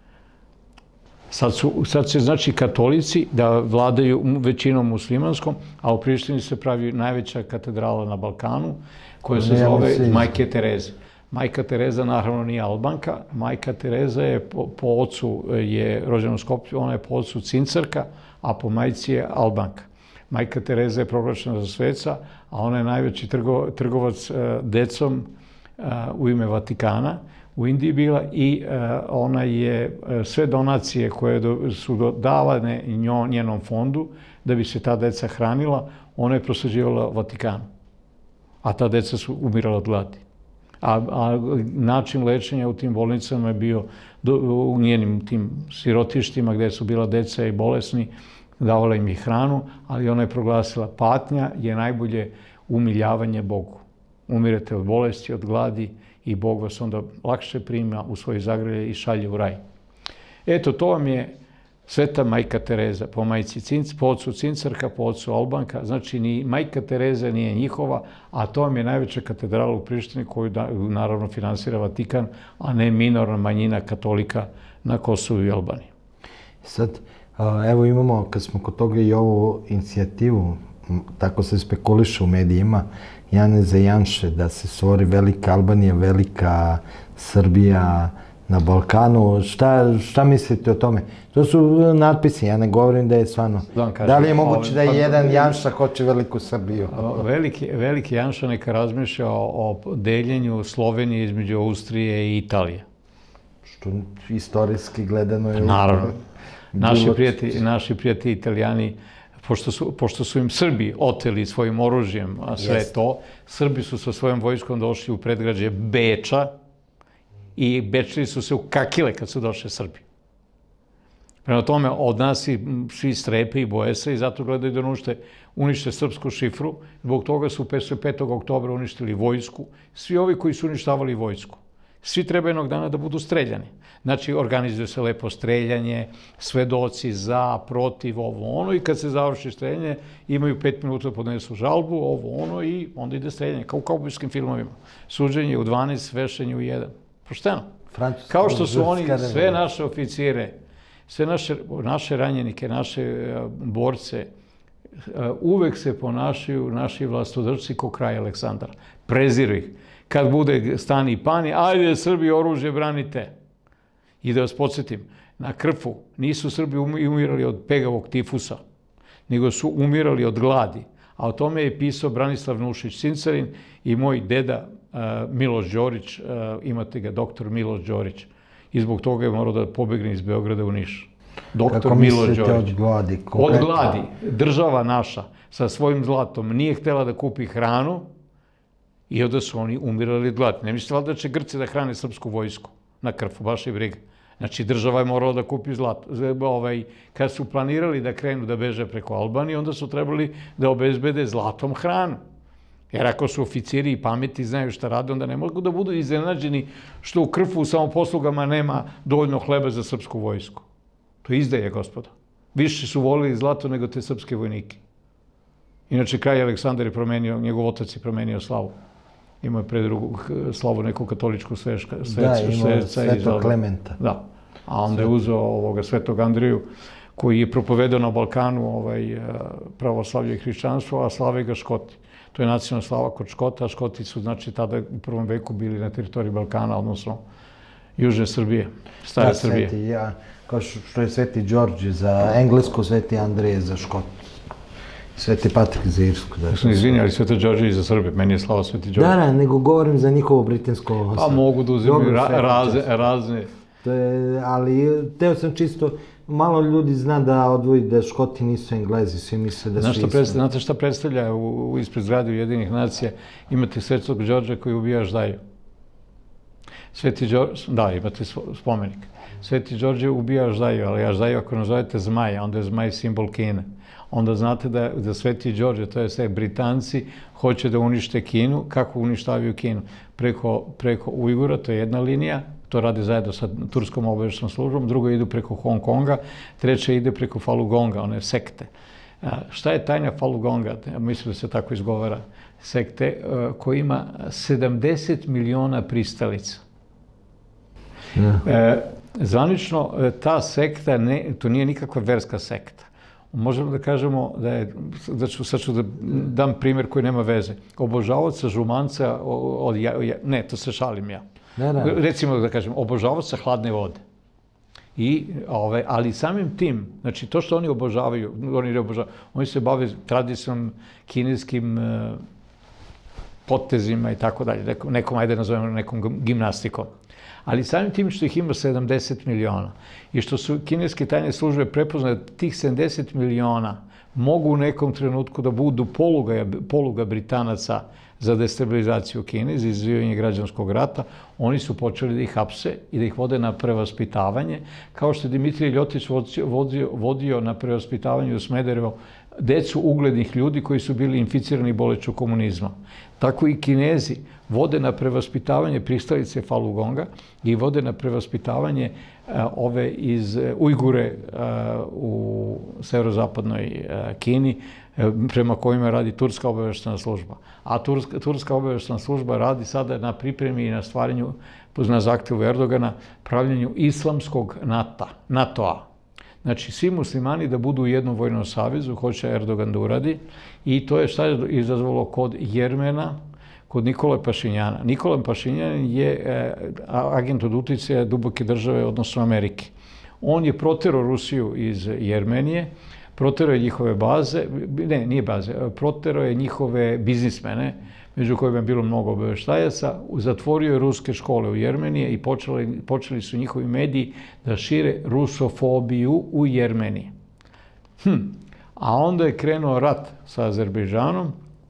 Sad će, znači, katolici da vladaju većinom muslimanskom, a u Prištini se pravi najveća katedrala na Balkanu, koja se zove Majke Tereze. Majka Tereza, naravno, nije Albanka. Majka Tereza je po ocu, je rođena u Skoplju, ona je po ocu Cincarka, a po majci je Albanka. Majka Tereza je proglašena za sveca, a ona je najveći trgovac decom u ime Vatikana u Indiji bila i ona je sve donacije koje su davane njenom fondu da bi se ta deca hranila, ona je prosađivala Vatikanu. A ta deca su umirala od gladi. A način lečenja u tim bolnicama je bio u njenim tim sirotištima gde su bila deca i bolesni, davala im je hranu, ali ona je proglasila patnja je najbolje umiljavanje Bogu. Umirete od bolesti, od gladi i Bog vas onda lakše prima u svoje zagrlje i šalje u raj. Eto, to vam je Sveta majka Tereza, po majci Cinc, po ocu Cincarka, po ocu Albanka. Znači, ni majka Tereza nije njihova, a to vam je najveća katedrala u Prištini koju naravno finansira Vatikan, a ne minorna manjina katolika na Kosovu i Albaniji. Sad, evo imamo, kad smo kod toga i ovu inicijativu, tako se spekuliše u medijima, Janeza Janše, da se stvori velika Albanija, velika Srbija na Balkanu. Šta, šta mislite o tome? To su natpisi, ja ne govorim da je stvarno. Da li je moguće da jedan Janša hoće veliku Srbiju? Veliki, veliki Janša neka razmišlja o deljenju Slovenije između Austrije i Italije. Što istorijski gledano je... Naravno. Naši prijatelji, naši prijatelji Italijani, pošto su, pošto su im Srbi oteli svojim oružjem sve to, Srbi su sa svojom vojskom došli u predgrađe Beča i Bečani su se ukakile kad su došli Srbi. Prema tome, od nas i svi strepe i boje se i zato gledaju da unište, unište srpsku šifru. Zbog toga su petog oktobra uništili vojsku. Svi ovi koji su uništavali vojsku. Svi treba jednog dana da budu streljani. Znači, organizuje se lepo streljanje, svedoci za, protiv, ovo, ono, i kad se završi streljanje, imaju pet minuta da podnesu žalbu, ovo, ono, i onda ide streljanje, kao u kaubojskim filmovima. Suđenje u dvanaest, vešanje u jedan. Pošteno. Kao što su oni sve naše oficire, sve naše, naše ranjenike, naše borce, uvek se ponašaju naši vlastodršci ko kralj Aleksandar. Preziru ih. Kad bude stani i pani, ajde Srbi, oružje branite. I da vas podsjetim, na Krfu nisu Srbi umirali od pegavog tifusa, nego su umirali od gladi. A o tome je pisao Branislav Nušić Cincarin i moj deda Miloš Đorić, imate ga, doktor Miloš Đorić. I zbog toga je morao da pobegne iz Beograda u Niš. Kako mislite od gladi? Od gladi. Država naša sa svojim zlatom nije htela da kupi hranu i onda su oni umirali od gladi. Ne mislite valjda da će Grci da hrane srpsku vojsku na Krfu, baš i briga. Znači, država je morala da kupi zlato. Kad su planirali da krenu da beže preko Albanije, onda su trebali da obezbede zlatom hranu. Jer ako su oficiri i pameti znaju šta rade, onda ne mogu da budu iznenađeni što u Krfu u samoposlugama nema dovoljno hleba za srpsku vojsku. To je izdaje, gospodo. Više su volili zlato nego te srpske vojnike. Inače, kralj Aleksandar je promenio, njegov otac je promenio slavu. Imao je pre drugu slavu neku katoličku sveška. Da, imao Svetog Klementa. Da. A onda je uzeo Svetog Andriju, koji je propovedao na Balkanu pravoslavlje i hrišćanstvo, a slave ga Škoti. To je nacionalna slava kod Škota, a Škoti su, znači, tada u prvom veku bili na teritoriji Balkana, odnosno Južne Srbije, stare Srbije. Kao što je Sveti Đorđe za Englesku, Sveti Andrije za Škot. Sveti Patrik za Irsku. Izvini, ali Sveti Đorđe i za Srbije. Meni je slava Sveti Đorđe. Da, da, nego govorim za njihovo britansko... Pa mogu da uzimaju razne... Ali teo sam čisto... Malo ljudi zna da odvoji da Škoti nisu Englezi, svi misle da su isti. Znate šta predstavlja ispred zgrade Ujedinjenih nacija? Imate Svetog Đorđa koji ubija Aždaju. Sveti Đorđe, da, imate spomenik. Sveti Đorđe ubija Aždaju, ali Aždaju ako nazovete zmaja, onda je zmaj simbol Kine. Onda znate da Sveti Đorđe, to je sve Britanci, hoće da unište Kinu. Kako uništavaju Kinu? Preko Ujgura, to je jedna linija, to radi zajedno sa Turskom obavještajnom službom, drugo idu preko Hong Konga, treće ide preko Falun Gonga, one sekte. Šta je tajna Falun Gonga? Mislim da se tako izgovara. Sekte koja ima sedamdeset miliona pristalica. Zvanično, ta sekta, to nije nikakva verska sekta. Možemo da kažemo da je, sad ću da dam primjer koji nema veze, obožavaoca žumanca, ne, to se šalim ja. Recimo da kažem, obožavaoca hladne vode. Ali samim tim, znači to što oni obožavaju, oni ne obožavaju, oni se bave tradicijom, kineskim potezima i tako dalje, nekom, ajde nazovemo nekom gimnastikom. Ali samim tim što ih ima sedamdeset miliona i što su kineske tajne službe prepoznale tih sedamdeset miliona mogu u nekom trenutku da budu poluga, poluga Britanaca za destabilizaciju Kine, za izazivanje građanskog rata, oni su počeli da ih hapse i da ih vode na prevaspitavanje, kao što je Dimitrij Ljotić vodio, vodio na prevaspitavanje u Smederevo decu uglednih ljudi koji su bili inficirani bolešću komunizma. Tako i Kinezi vode na prevaspitavanje pristalice Falun Gonga i vode na prevaspitavanje ove iz Ujgure u severozapadnoj Kini, prema kojima radi Turska obaveštena služba. A Turska, Turska obaveštena služba radi sada na pripremi i na stvaranju, na zahtevu Erdogana, pravljenju islamskog NATO-a. Znači, svi muslimani da budu u jednom vojnom savezu, hoće Erdogan da uradi, i to je šta je izazvalo kod Jermena, kod Nikole Pašinjana. Nikola Pašinjan je agent od uticaja duboke države, odnosno Amerike. On je proterao Rusiju iz Jermenije, proterao je njihove baze, ne, nije baze, proterao je njihove biznismene, među kojima je bilo mnogo obaveštajaca, zatvorio je ruske škole u Jermenije i počeli, počeli su njihovi mediji da šire rusofobiju u Jermeniji. Hm. A onda je krenuo rat sa Azerbejdžanom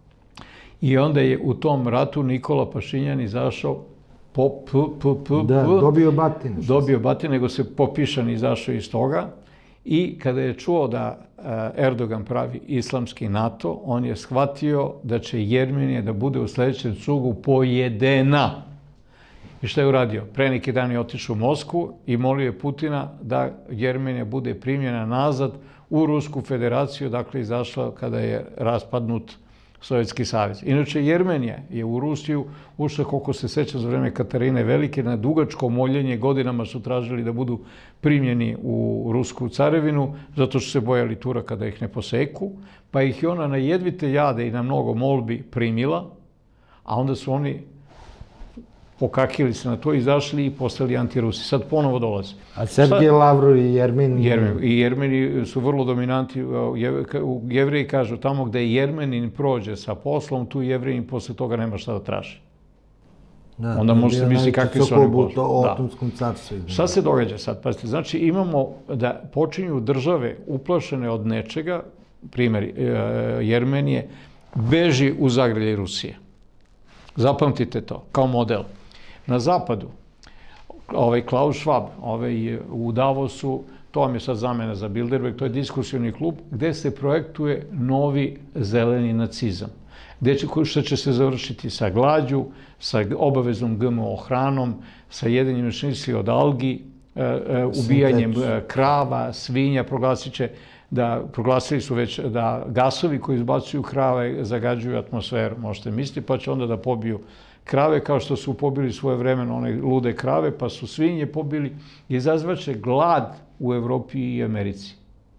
i onda je u tom ratu Nikola Pašinjan izašao po p, p, p, da, dobio batine. Dobio batine, nego se Popišan izašao iz toga. I kada je čuo da Erdogan pravi islamski NATO, on je shvatio da će Jermenija da bude u sljedećem cugu pojedena. I šta je uradio? Pre neki dan je otišao u Moskvu i molio je Putina da Jermenija bude primljena nazad u Rusku federaciju, dakle izašla kada je raspadnut Sovjetski savez. Inače, Jermenija je u Rusiju ušla, koliko se seća, za vreme Katarine Velike, na dugačko moljenje. Godinama su tražili da budu primljeni u Rusku carevinu, zato što se bojali Turaka da ih ne poseku, pa ih je ona na jedvite jade i na mnogo molbi primila, a onda su oni pokakili se na to, izašli i postali antirusi. Sad ponovo dolaze. A Sergej Lavrov i Jermen? I Jermeni su vrlo dominanti. Jevreji kažu, tamo gde Jermenin prođe sa poslom, tu Jevrejin posle toga nema šta da traži. Da, onda možete misliti kakvi su oni posli. O Otomskom carstvu. Šta se događa sad? Pazite, znači imamo da počinju države uplašene od nečega, primjer Jermenije, beži u zagrljaj Rusije. Zapamtite to, kao model. Na zapadu, ovaj Klaus Schwab, ovaj u Davosu, to vam je sad zamena za Bilderberg, to je diskusioni klub gde se projektuje novi zeleni nacizam. Gde će, što će se završiti sa glađu, sa obaveznom G M O hranom, sa jedenjem šnicli od algi, ubijanjem krava, svinja, proglasit će da, proglasili su već da gasovi koji izbacuju krave zagađuju atmosferu, možete misliti, pa će onda da pobiju krave kao što su pobili svoje vremeno one lude krave, pa su svinje pobili, izazvaće glad u Evropi i Americi.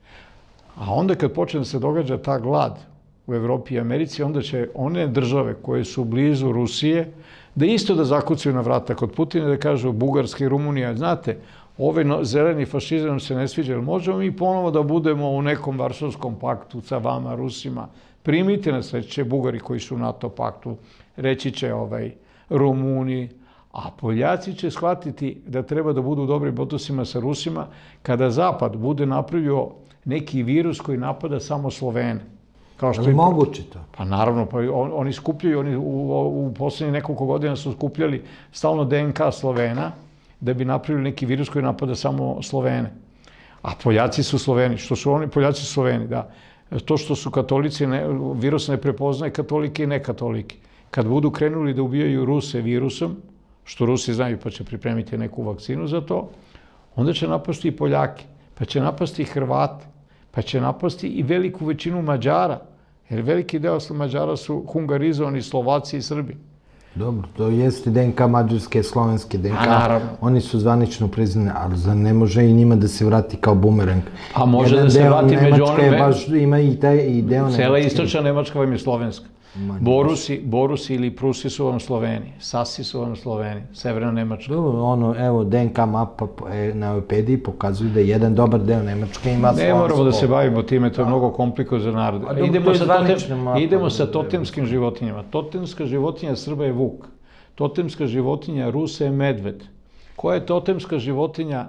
A onda kad počne da se događa ta glad u Evropi i Americi, onda će one države koje su blizu Rusije da isto da zakucaju na vrata kod Putina, da kažu Bugarska i Rumunija, znate, ovaj zeleni fašizam nam se ne sviđa, ali možemo mi ponovo da budemo u nekom Varšavskom paktu sa vama, Rusima. Primite nas, reći će Bugari koji su u NATO paktu, reći će ovaj, Rumuni, a Poljaci će shvatiti da treba da budu u dobrim odnosima sa Rusima kada Zapad bude napravio neki virus koji napada samo Slovene. Kao što je moguće to? Pa naravno, pa oni skupljaju, oni u poslednjih nekoliko godina su skupljali stalno D N K Slovena, da bi napravili neki virus koji napada samo Slovene. A Poljaci su Sloveni. Što su oni? Poljaci su Sloveni, da. To što su katolici, virus ne prepoznaje katolike i nekatolike. Kad budu krenuli da ubijaju Ruse virusom, što Rusi znaju pa će pripremiti neku vakcinu za to, onda će napasti i Poljake, pa će napasti i Hrvate, pa će napasti i veliku većinu Mađara, jer veliki deo Mađara su hungarizovani Slovaci i Srbi. Dobro, to jeste D N K mađarske, slovenske D N K. Oni su zvanično priznani, ali za ne može i njima da se vrati kao bumerang. A može da se vrati među onime. Baš ima i taj i deo Nemačke. Cela istočna Nemačka vam je slovenska. Borusi, Borusi ili Prusi su vam Sloveni, Sasi su vam Sloveni, Severna Nemačka. Dobro, ono, evo, D N K mapa na Wikipediji pokazuju da jedan dobar deo Nemačke ima slovensko. Ne moramo da se bavimo time, to je mnogo kompliko za narod. Idemo sa totemskim životinjama. Totemska životinja Srba je vuk. Totemska životinja Rusa je medved. Koja je totemska životinja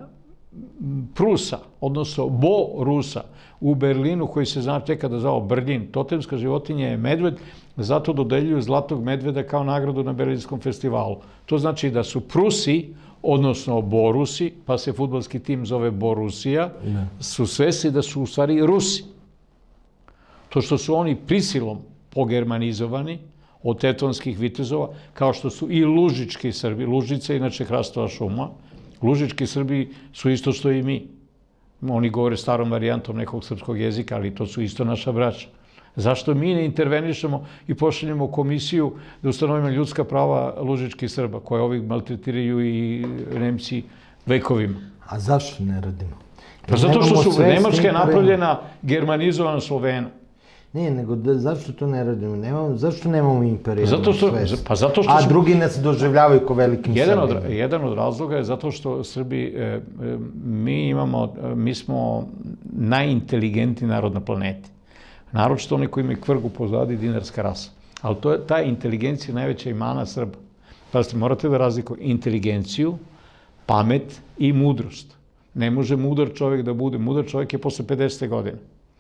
Prusa, odnosno Borusa u Berlinu, koji se zna nekada zvao Berlin, totemska životinja je medved, zato dodeljuju zlatog medveda kao nagradu na Berlinskom festivalu. To znači da su Prusi, odnosno Borusi, pa se fudbalski tim zove Borusija, su svesni da su u stvari Rusi. To što su oni prisilom pogermanizovani od tetonskih vitezova, kao što su i lužički Srbi, Lužica je inače hrastova šuma, lužički Srbi su isto što i mi. Oni govore starom varijantom nekog srpskog jezika, ali to su isto naša braća. Zašto mi ne intervenišemo i pošaljemo komisiju da ustanovimo ljudska prava lužičkih Srba, koje ovih maltretiraju i Nemci vekovima? A zašto ne radimo? Pa zato što su Nemačka napravljena germanizovana Slovena. Nije, nego zašto to ne radimo? Zašto nemamo imperijalnu svest? Pa zato što... A drugi nas doživljavaju kao velikim Srbima. Jedan od razloga je zato što Srbi, mi imamo, mi smo najinteligentniji narod na planeti. Naročito oni koji imaju kvrgu pozadi, dinarska rasa. Ali ta inteligencija je najveća imana Srba. Pazite, morate da razlikujete inteligenciju, pamet i mudrost. Ne može mudar čovjek da bude. Mudar čovjek je posle pedesete godine.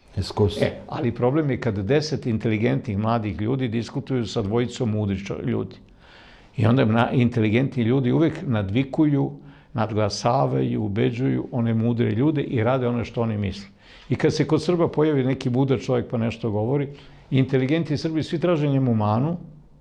E, ali problem je kada deset inteligentnih mladih ljudi diskutuju sa dvojicom mudrih ljudi. I onda inteligentni ljudi uvek nadvikuju, nadglasavaju, ubeđuju one mudre ljude i rade ono što oni misle. I kad se kod Srba pojavi neki mudar čovjek pa nešto govori, inteligentni Srbi svi traže njemu manu,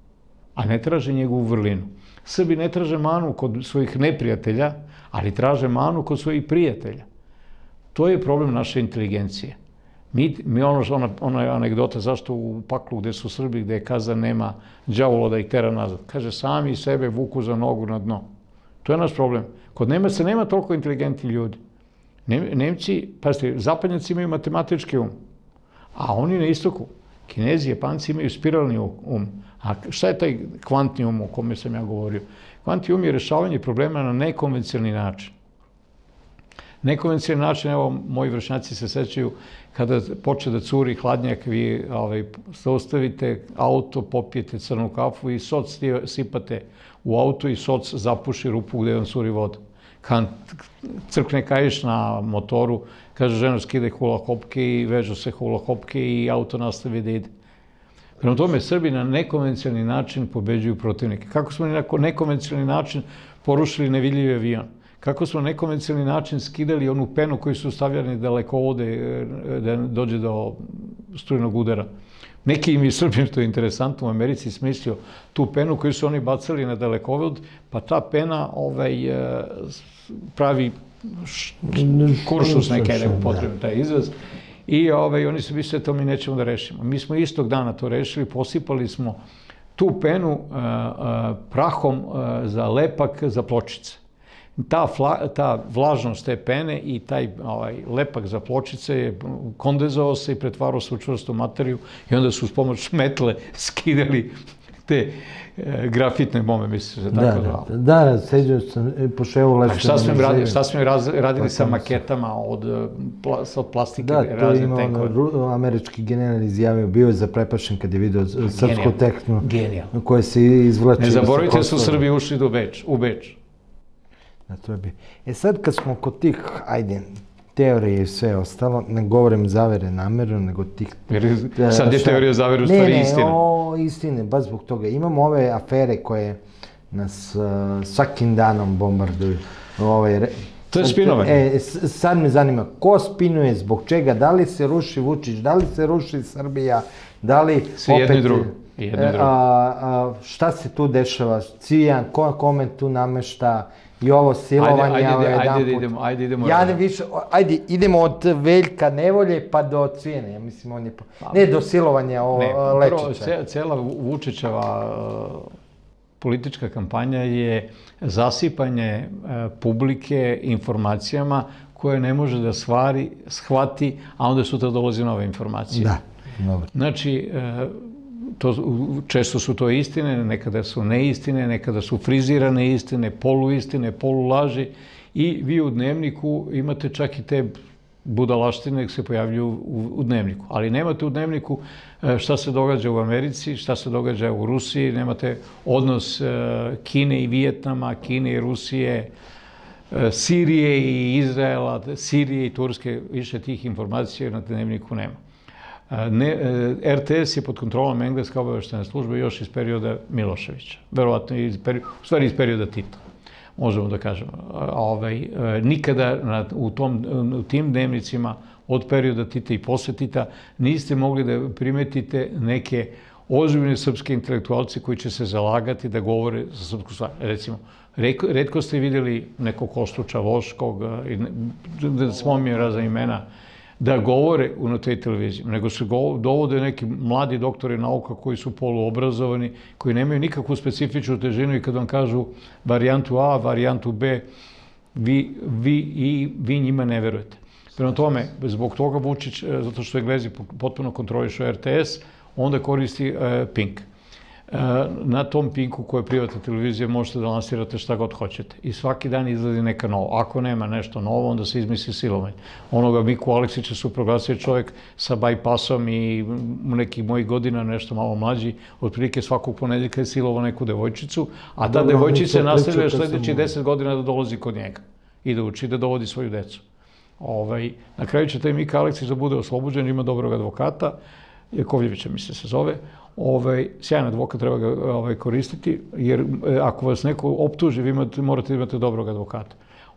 a ne traže njegovu vrlinu. Srbi ne traže manu kod svojih neprijatelja, ali traže manu kod svojih prijatelja. To je problem naše inteligencije. Mi, ona je anegdota zašto u paklu gde su Srbi, gde je kazan nema đavola da ih tera nazad. Kaže, sami sebe vuku za nogu na dno. To je naš problem. Kod Nemaca nema toliko inteligentni ljudi. Nemci, pazite, zapadnjaci imaju matematički um, a oni na istoku, Kinezi, Japanci imaju spiralni um. A šta je taj kvantni um o kome sam ja govorio? Kvantni um je rešavanje problema na nekonvencionalni način. Nekonvencionalni način, evo, moji vršnjaci se sećaju, kada počne da curi hladnjak, vi zaustavite auto, popijete crnu kafu i soc sipate u auto i soc zapuši rupu gde vam curi voda. Kad crkne kajiš na motoru, kaže žena skide hula hopke i vežu se hula hopke i auto nastavi da ide. Prema tome, Srbi na nekonvencionalni način pobeđuju protivnike. Kako smo na nekonvencionalni način porušili nevidljivi avion? Kako smo na nekonvencionalni način skidali onu penu koju su stavljali dalekovode da dođe do strujnog udara? Neki im je Srbim, što je interesantno, u Americi smislio tu penu koju su oni bacali na dalekovod, pa ta pena pravi kuršus, neka je nepotreban taj izraz, i oni su mislili da to mi nećemo da rešimo. Mi smo istog dana to rešili, posipali smo tu penu prahom za lepak za pločice. Ta vlažnost te pene i taj lepak za pločice je kondenzovao se i pretvarao se u čvrstu materiju i onda su s pomoć metle skidali te grafitne bombe, mislim se tako zvalo. Da, da, seđao sam po ševu lešte. Šta smo radili sa maketama od plastike? Da, to je imao američki general izjavio, bio je zaprepašen kad je vidio srpsku tehnu koja se izvlači. Ne zaboravite, su Srbi ušli u Beč. E sad kad smo kod tih, ajde, teorije i sve ostalo, ne govorim zavere namerno, nego tih... Sad je teorija zavere u stvari istina. Ne, ne, o istine, baš zbog toga. Imamo ove afere koje nas svakim danom bombarduju. To je spinovanje. E, sad me zanima, ko spinuje, zbog čega, da li se ruši Vučić, da li se ruši Srbija, da li... Svi jedni drugi. Šta se tu dešava? Cijan, kome tu namešta? I ovo silovanje... Ajde, idemo. Ajde, idemo od Veljka Nevolje pa do Cvijene, ja mislim on je... Ne, do silovanja Lečića. Cela Vučićeva politička kampanja je zasipanje publike informacijama koje ne može da shvati, a onda sutra dolazi nove informacije. Da, dobro. Znači, često su to istine, nekada su neistine, nekada su frizirane istine, poluistine, polulaži i vi u Dnevniku imate čak i te budalaštine koje se pojavljuju u Dnevniku. Ali nemate u Dnevniku šta se događa u Americi, šta se događa u Rusiji, nemate odnos Kine i Vijetnama, Kine i Rusije, Sirije i Izraela, Sirije i Turske, više tih informacija na dnevniku nema. R T S je pod kontrolom engleske obavještajne službe još iz perioda Miloševića, verovatno u stvari iz perioda Tita, možemo da kažemo. Nikada u tim dnevnicima od perioda Tita i posle Tita niste mogli da primetite neke ozbiljne srpske intelektualce koji će se zalagati da govore za srpsku stvar. Recimo, retko ste vidjeli nekog Kostuča Voškog, da spominjem razna imena, da govore na toj televiziji, nego se dovode neki mladi doktori nauka koji su poluobrazovani, koji nemaju nikakvu specifičnu težinu i kad vam kažu varijantu A, varijantu B, vi njima ne verujete. Prema tome, zbog toga Vučić, zato što Englezi potpuno kontrolišu R T S, onda koristi Pink. Na tom Pinku, koja je privatna televizija, možete da lansirate šta god hoćete. I svaki dan izlazi neka novo. Ako nema nešto novo, onda se izmisli silovanje. Onoga Miku Aleksića su proglasili čovjek sa bajpasom i u nekih mojih godina, nešto malo mlađi, otprilike svakog ponedeljka je silovo neku devojčicu, a ta devojčica nastavlja sljedeći deset godina da dolazi kod njega i da uči da dovodi svoju decu. Na kraju će taj Mika Aleksić da bude oslobođen, ima dobrog advokata, Jakovljevića mi se zove, sjajan advokat, treba ga koristiti, jer ako vas neko optuži, vi morate imati dobrog advokata.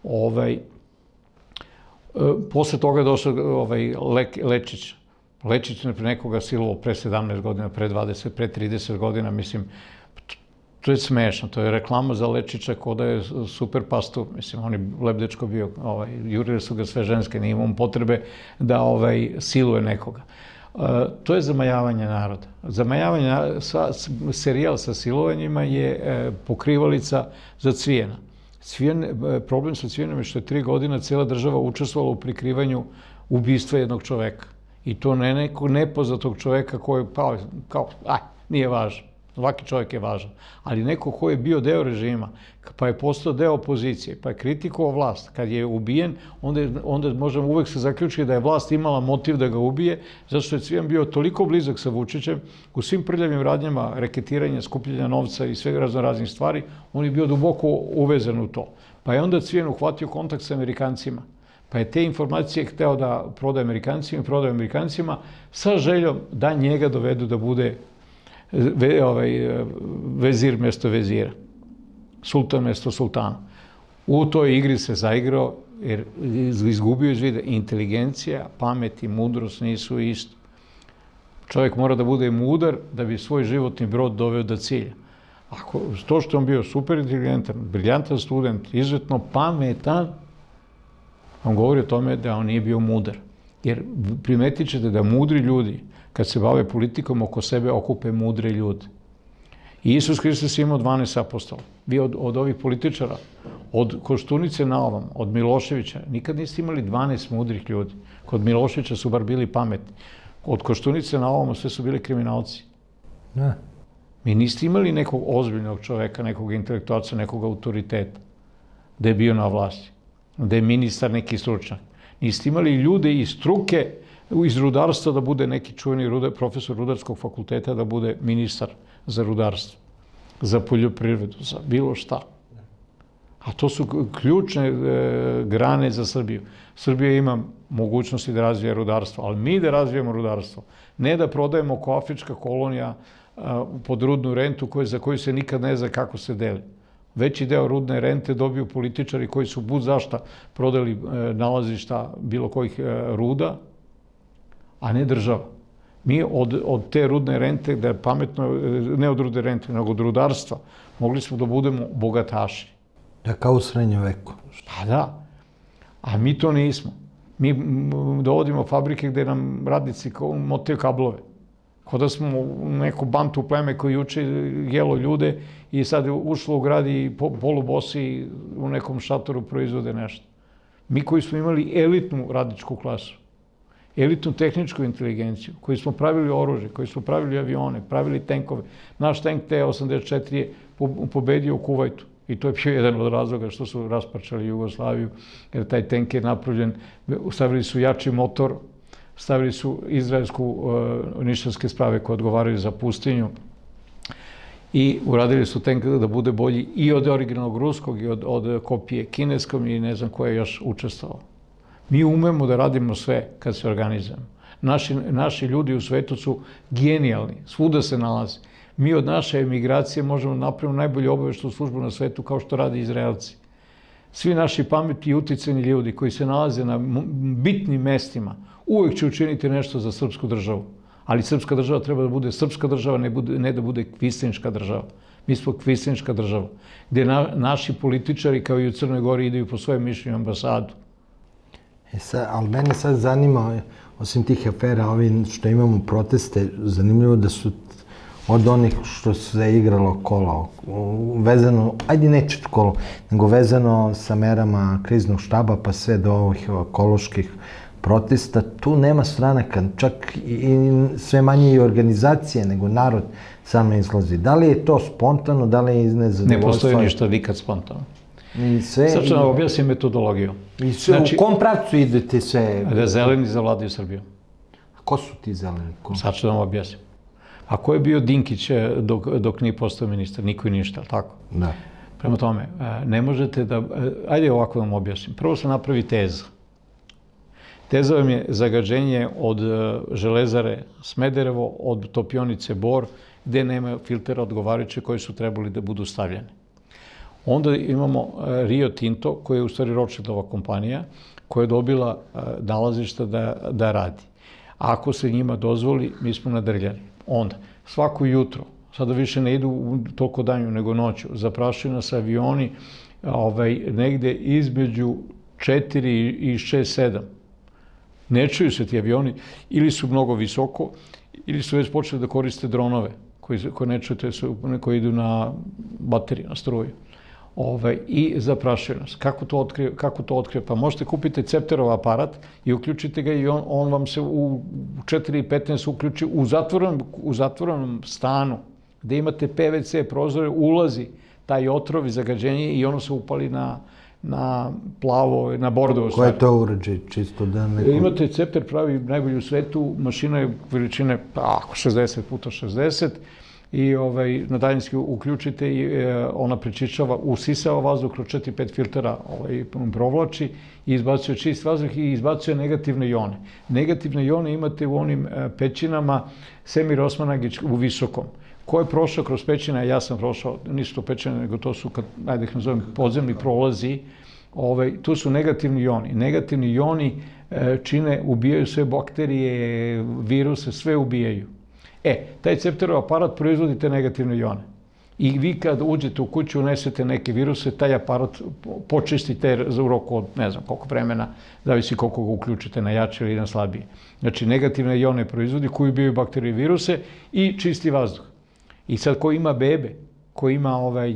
Posle toga je došao Lečić. Lečić je nekoga silovao pre sedamnaest godina, pre dvadeset, pre trideset godina, mislim, to je smešno, to je reklama za Lečića ko da je super pastu, mislim, on je lep dečko bio, jurili su ga sve ženske, nije imao potrebe da siluje nekoga. To je zamajavanje naroda. Zamajavanje, serijal sa silovanjima je pokrivalica za Cvijena. Problem sa Cvijenom je što je tri godina cijela država učestvovala u prikrivanju ubistva jednog čoveka. I to ne nekog nepoznatog čoveka koji je pao, kao, aj, nije važno. Svaki čovjek je važan. Ali neko ko je bio deo režima, pa je postao deo opozicije, pa je kritikovao vlast. Kad je ubijen, onda možemo uvek se zaključiti da je vlast imala motiv da ga ubije, zato što je Cvijan bio toliko blizak sa Vučićem, u svim prljavim radnjama, reketiranja, skupljanja novca i sve razno raznih stvari, on je bio duboko uvezan u to. Pa je onda Cvijan uhvatio kontakt sa Amerikancima. Pa je te informacije hteo da prodaje Amerikancima i prodaje Amerikancima sa željom da njega dovedu da bude vezir mjesto vezira, sultan mjesto sultana. U toj igri se zaigrao jer izgubio iz vida inteligencija, pamet i mudrost nisu isto. Čovjek mora da bude mudar da bi svoj životni brod doveo do cilja. To što on bio super inteligentan, briljantan student, izuzetno pametan, on govori o tome da on nije bio mudar. Jer primetit ćete da mudri ljudi, kad se bave politikom, oko sebe okupe mudre ljude. I Isus Hristos je imao dvanaest apostola. Vi od ovih političara, od Koštunice na ovom, od Miloševića, nikad niste imali dvanaest mudrih ljudi. Kod Miloševića su bar bili pametni. Od Koštunice na ovom sve su bili kriminalci. Mi niste imali nekog ozbiljnog čoveka, nekog intelektualca, nekog autoriteta, da je bio na vlasti, da je ministar neki stručnjak. Niste imali ljude iz struke, iz rudarstva da bude neki čuveni profesor rudarskog fakulteta, da bude ministar za rudarstvo, za poljoprivredu, za bilo šta. A to su ključne grane za Srbiju. Srbija ima mogućnosti da razvija rudarstvo, ali mi da razvijemo rudarstvo, ne da prodajemo kao afrička kolonija pod rudnu rentu za koju se nikad ne zna kako se deli. Veći deo rudne rente dobiju političari koji su bud zašta prodali nalazišta bilo kojih ruda, a ne država. Mi od te rudne rente, da je pametno, ne od rudne rente, nego od rudarstva, mogli smo da budemo bogataši. Da, kao u srednjem veku. Pa da, a mi to nismo. Mi dovodimo fabrike gde nam radnici motaju kablove. Kao da smo neko bantu pleme koji uče jelo ljude i sad je ušlo u grad i polubosi u nekom šatoru proizvode nešto. Mi koji smo imali elitnu radničku klasu, elitnu tehničku inteligenciju, koji smo pravili oružje, koji smo pravili avione, pravili tenkove. Naš tank T osamdeset četiri je pobedio u Kuvajtu i to je bio jedan od razloga što su rasparčali Jugoslaviju, jer taj tank je napravljen, stavili su jači motor, stavili su izraelsku ništanske sprave koje odgovaraju za pustinju I uradili su tank da bude bolji i od originalnog ruskog i od, od kopije kineskog i ne znam ko je još učestvovao. Mi umemo da radimo sve kad se organizujemo. Naši, naši ljudi u svetu su genijalni, svuda se nalaze. Mi od naše emigracije možemo napraviti najbolju obaveštu službu na svetu kao što rade Izraelci. Svi naši pametni i uticajni ljudi koji se nalaze na bitnim mestima uvek će učiniti nešto za srpsku državu. Ali srpska država treba da bude srpska država, ne, bude, ne da bude kvislinška država. Mi smo kvislinška država, gde na, naši političari, kao i u Crnoj Gori, idaju po svojem mišljenju ambasadu. E sad, ali mene sad zanima, osim tih afera, ovi što imamo proteste, zanimljivo da su od onih što se igralo kolo, vezano, ajde neće kolo, nego vezano sa merama kriznog štaba pa sve do ovih ekoloških protesta, tu nema stranaka, čak i sve manje i organizacije, nego narod sam izlazi. Da li je to spontano, da li je iz nezadovoljstva? Ne postoji ništa nikad spontano. I sve, sad ću vam objasniti metodologiju. I sve, znači, u kom pravcu idete sve? Da zeleni zavladaju Srbijom. A ko su ti zeleni? Ko? Sad ću vam objasniti. A ko je bio Dinkić dok, dok nije postao ministar? Niko i ništa, tako? Da. Prema tome, ne možete da... Ajde ovako vam objasnim. Prvo se napravi teza. Teza vam je zagađenje od železare Smederevo, od topionice Bor, gde nema filtera odgovarajuće koji su trebali da budu stavljeni. Onda imamo Rio Tinto, koja je u stvari Rothschildova kompanija, koja je dobila nalazišta da, da radi. A ako se njima dozvoli, mi smo nadrljani. Onda, svako jutro, sada više ne idu toliko danju nego noću, zaprašuju nas avioni ovaj, negde između četiri i šest sedam. Ne čuju se ti avioni, ili su mnogo visoko, ili su već počeli da koriste dronove, koji, koji ne čujete, su, koji idu na bateriju, na struju. Ove, I zaprašuju nas. Kako to otkrije? Kako to otkrije? Pa možete kupiti Cepterov aparat i uključite ga i on, on vam se u četiri petnaest uključi u zatvorenom, u zatvorenom stanu, gde imate P V C prozore, ulazi taj otrov i zagađenje i ono se upali na, na plavo, na bordovo. Ko je to uređaj, čisto da neko... Imate Cepter pravi najbolji u svetu, mašina je veličine pa, šezdeset puta šezdeset i ovaj, na daljinski uključite i e, ona prečišćava, usisava vazduh kroz četiri pet filtera, ovaj, provlači i izbacuje čist vazduh i izbacuje negativne ione. Negativne ione imate u onim e, pećinama Semir Osmanagić u Visokom. Ko je prošao kroz pećine, ja sam prošao, nisu to pećine, nego to su, kad, ajde ih nazovem, podzemni prolazi, ovaj, tu su negativni ioni. Negativni ioni e, čine, ubijaju sve bakterije, viruse, sve ubijaju. E, taj Cepterov aparat proizvodi te negativne ione. I vi kad uđete u kuću, unesete neke viruse, taj aparat počisti te za u roku od ne znam koliko vremena, zavisi koliko ga uključite na jače ili na slabije. Znači, negativne ione proizvodi koji ubijaju bakterije i viruse i čisti vazduh. I sad ko ima bebe, ko ima ovaj,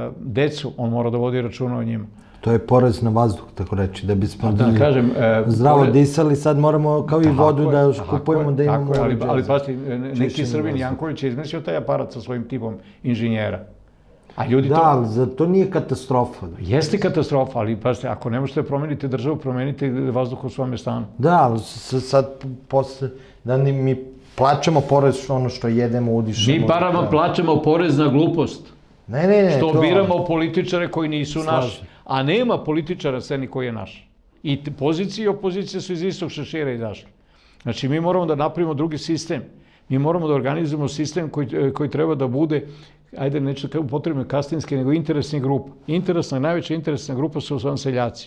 decu, on mora da vodi računa o njima. To je porez na vazduh, tako reći, da bismo da kažem, e, zdravo pored... disali, sad moramo kao i vodu da još kupujemo je, da imamo... Tako je, ali, ali pasti, neki Srbin Janković je izmislio taj aparat sa svojim tipom inženjera. A ljudi da, to... ali za to nije katastrofa. Jeste katastrofa, ali pazite, ako ne možete promeniti državu, promenite vazduh u svome stanu. Da, ali sad posle, da ni mi plaćamo porez ono što jedemo, udišemo... Mi parama plaćamo porez na glupost. Ne, ne, ne. Što to... biramo političare koji nisu naši. A nema političara sceni koji je naš. I pozicije i opozicije su iz istog šešira izašli. Znači, mi moramo da napravimo drugi sistem. Mi moramo da organizujemo sistem koji, koji treba da bude, ajde, neću da upotrebimo kastinski, nego interesni grupa. Interesna, najveća interesna grupa su vam seljaci.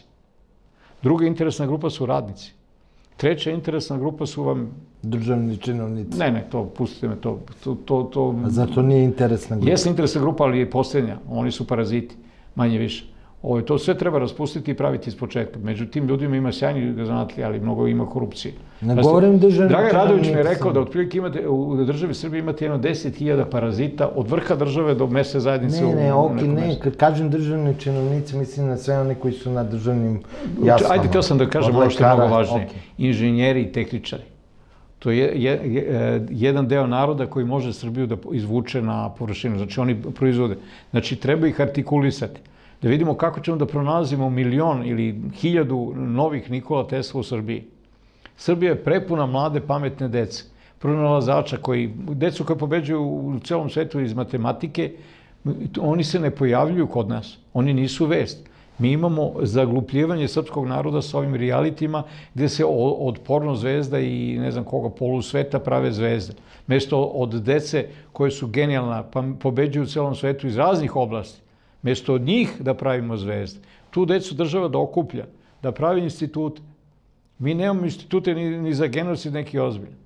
Druga interesna grupa su radnici. Treća interesna grupa su vam... Državni činovnici. Ne, ne, to, pustite me, to... to, to, to... A zato nije interesna grupa? Jeste interesna grupa, ali je posljednja. Oni su paraziti, manje više. Ovo, to sve treba raspustiti i praviti iz početka. Među tim ljudima ima sjajni zanatlija, ali mnogo ima korupcije. Ne govorim državni... Dragan Radović mi je rekao da otprilike imate, u državi Srbije imate jedno deset hiljada parazita od vrha države do mesne zajednice. Ne, ne, u, ok, ne, kad kažem državni činovnici, mislim na sve one koji su na državnim jaslama. Ajde, teo sam da kažem ono što je mnogo važnije. Okay. Inženjeri i tehničari. To je, je, je jedan deo naroda koji može Srbiju da izvuče na površinu. Znači, oni proizvode. Znači, treba ih artikulisati. Da vidimo kako ćemo da pronalazimo milion ili hiljadu novih Nikola Tesla u Srbiji. Srbija je prepuna mlade, pametne dece. pronalazača, koji, decu koje pobeđuju u celom svetu iz matematike, oni se ne pojavljuju kod nas, oni nisu vest. Mi imamo zaglupljivanje srpskog naroda sa ovim realitima gde se od porno zvezda i ne znam koga polusveta prave zvezde. Mesto od dece koje su genijalna, pa pobeđuju u celom svetu iz raznih oblasti. Mesto od njih da pravimo zvezde. Tu decu država da okuplja, da pravi institute. Mi nemamo institute ni, ni za genocid neki ozbiljan.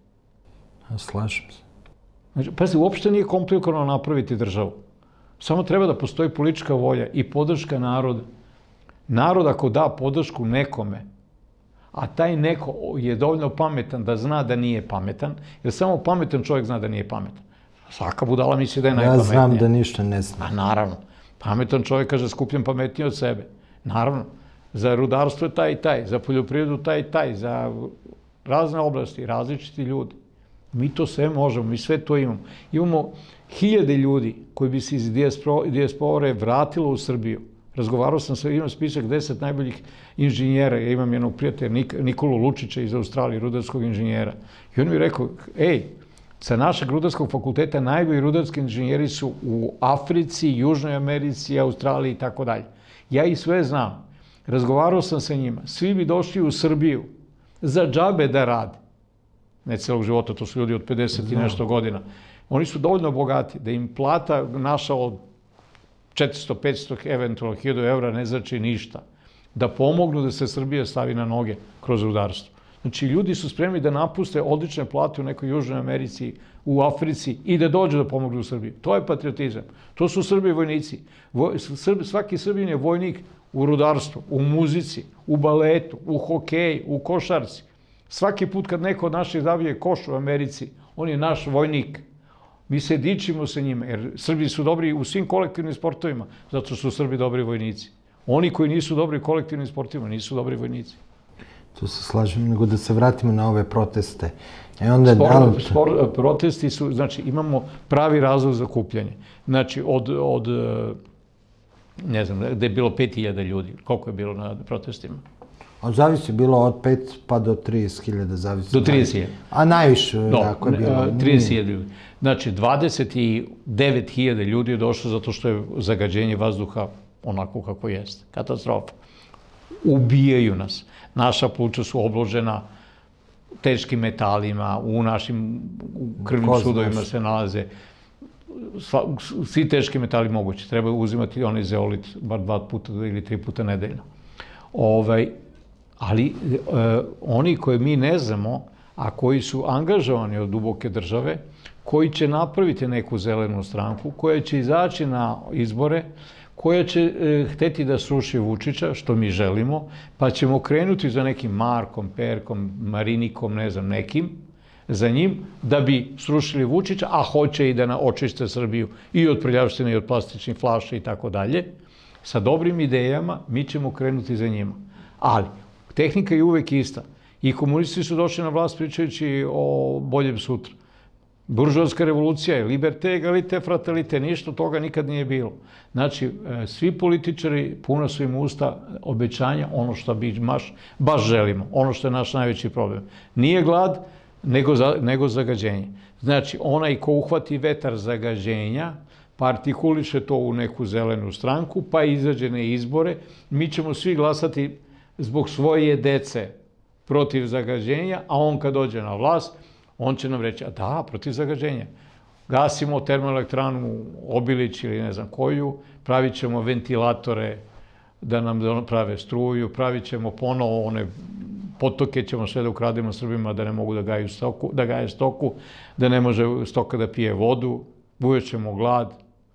Slažem se. Znači, pazi, uopšte nije komplikovano napraviti državu. Samo treba da postoji politička volja i podrška naroda. Narod ako da podršku nekome, a taj neko je dovoljno pametan da zna da nije pametan, jer samo pametan čovjek zna da nije pametan. Svaka budala misli da je najpametnija. Ja znam da ništa ne znam. A naravno. Pametan čovjek kaže skupljam pametnije od sebe. Naravno. Za rudarstvo je taj i taj, za poljoprivredu taj i taj, za razne oblasti, različiti ljudi. Mi to sve možemo, mi sve to imamo. Imamo hiljade ljudi koji bi se iz dijaspore vratilo u Srbiju. Razgovarao sam sa, imam spisak deset najboljih inženjera, ja imam jednog prijatelja Nikolu Lučića iz Australije, rudarskog inženjera. I on mi je rekao, ej, sa našeg rudarskog fakulteta najbolji rudarski inženjeri su u Africi, Južnoj Americi, Australiji i tako dalje. Ja ih sve znam. Razgovarao sam sa njima. Svi bi došli u Srbiju za džabe da rade. Ne celog života, to su ljudi od pedeset i nešto godina. Oni su dovoljno bogati da im plata naša od četiristo, petsto, eventualno hiljadu evra ne znači ništa. Da pomognu da se Srbija stavi na noge kroz rudarstvo. Znači, ljudi su spremni da napuste odlične plate u nekoj Južnoj Americi, u Africi i da dođu da pomognu u Srbiji. To je patriotizam. To su Srbi vojnici. Svaki Srbin je vojnik u rudarstvu, u muzici, u baletu, u hokeji, u košarci. Svaki put kad neko od naših zavije koš u Americi, on je naš vojnik. Mi se dičimo sa njima, jer Srbi su dobri u svim kolektivnim sportovima, zato su Srbi dobri vojnici. Oni koji nisu dobri u kolektivnim sportovima nisu dobri vojnici. Tu se slažem, nego da se vratimo na ove proteste. E onda spor, spor, protesti su, znači, imamo pravi razlog za kupljanje. Znači, od, od ne znam, gde je bilo pet hiljada ljudi, koliko je bilo na protestima? On zavisi bilo od pet pa do trideset hiljada, zavisi. Do trideset hiljada. A najviše, ako je bilo. trideset hiljada ljudi. Znači, dvadeset devet hiljada ljudi je došlo zato što je zagađenje vazduha onako kako jeste. Katastrofa. Ubijaju nas. Naša pluća su obložena teškim metalima, u našim krvnim sudovima se nalaze svi teški metali mogući. Treba uzimati onaj zeolit bar dva puta ili tri puta nedeljno. Ovaj, ali oni koje mi ne znamo, a koji su angažovani od duboke države, koji će napraviti neku zelenu stranku, koja će izaći na izbore, koja će hteti da sruši Vučića, što mi želimo, pa ćemo krenuti za nekim Markom, Perkom, Marinikom, ne znam, nekim, za njim, da bi srušili Vučića, a hoće i da očiste Srbiju i od prljavštine i od plastičnih flaša i tako dalje. Sa dobrim idejama mi ćemo krenuti za njima. Ali, tehnika je uvek ista. I komunisti su došli na vlast pričajući o boljem sutra. Buržoaska revolucija je liberté, egalité, fratalité, ništa toga nikad nije bilo. Znači, svi političari puno su im usta obećanja, ono što bi baš, baš želimo, ono što je naš najveći problem. Nije glad, nego, za, nego zagađenje. Znači, onaj ko uhvati vetar zagađenja, partikuliše to u neku zelenu stranku, pa izađe na izbore, mi ćemo svi glasati zbog svoje dece protiv zagađenja, a on kad dođe na vlast, on će nam reći, a da, protiv zagađenja. Gasimo termoelektranu Obilić ili ne znam koju, pravit ćemo ventilatore da nam prave struju, pravit ćemo ponovo one potoke, ćemo sve da ukrademo Srbima da ne mogu da gaju stoku, da gaje stoku, da ne može stoka da pije vodu, uvešćemo glad.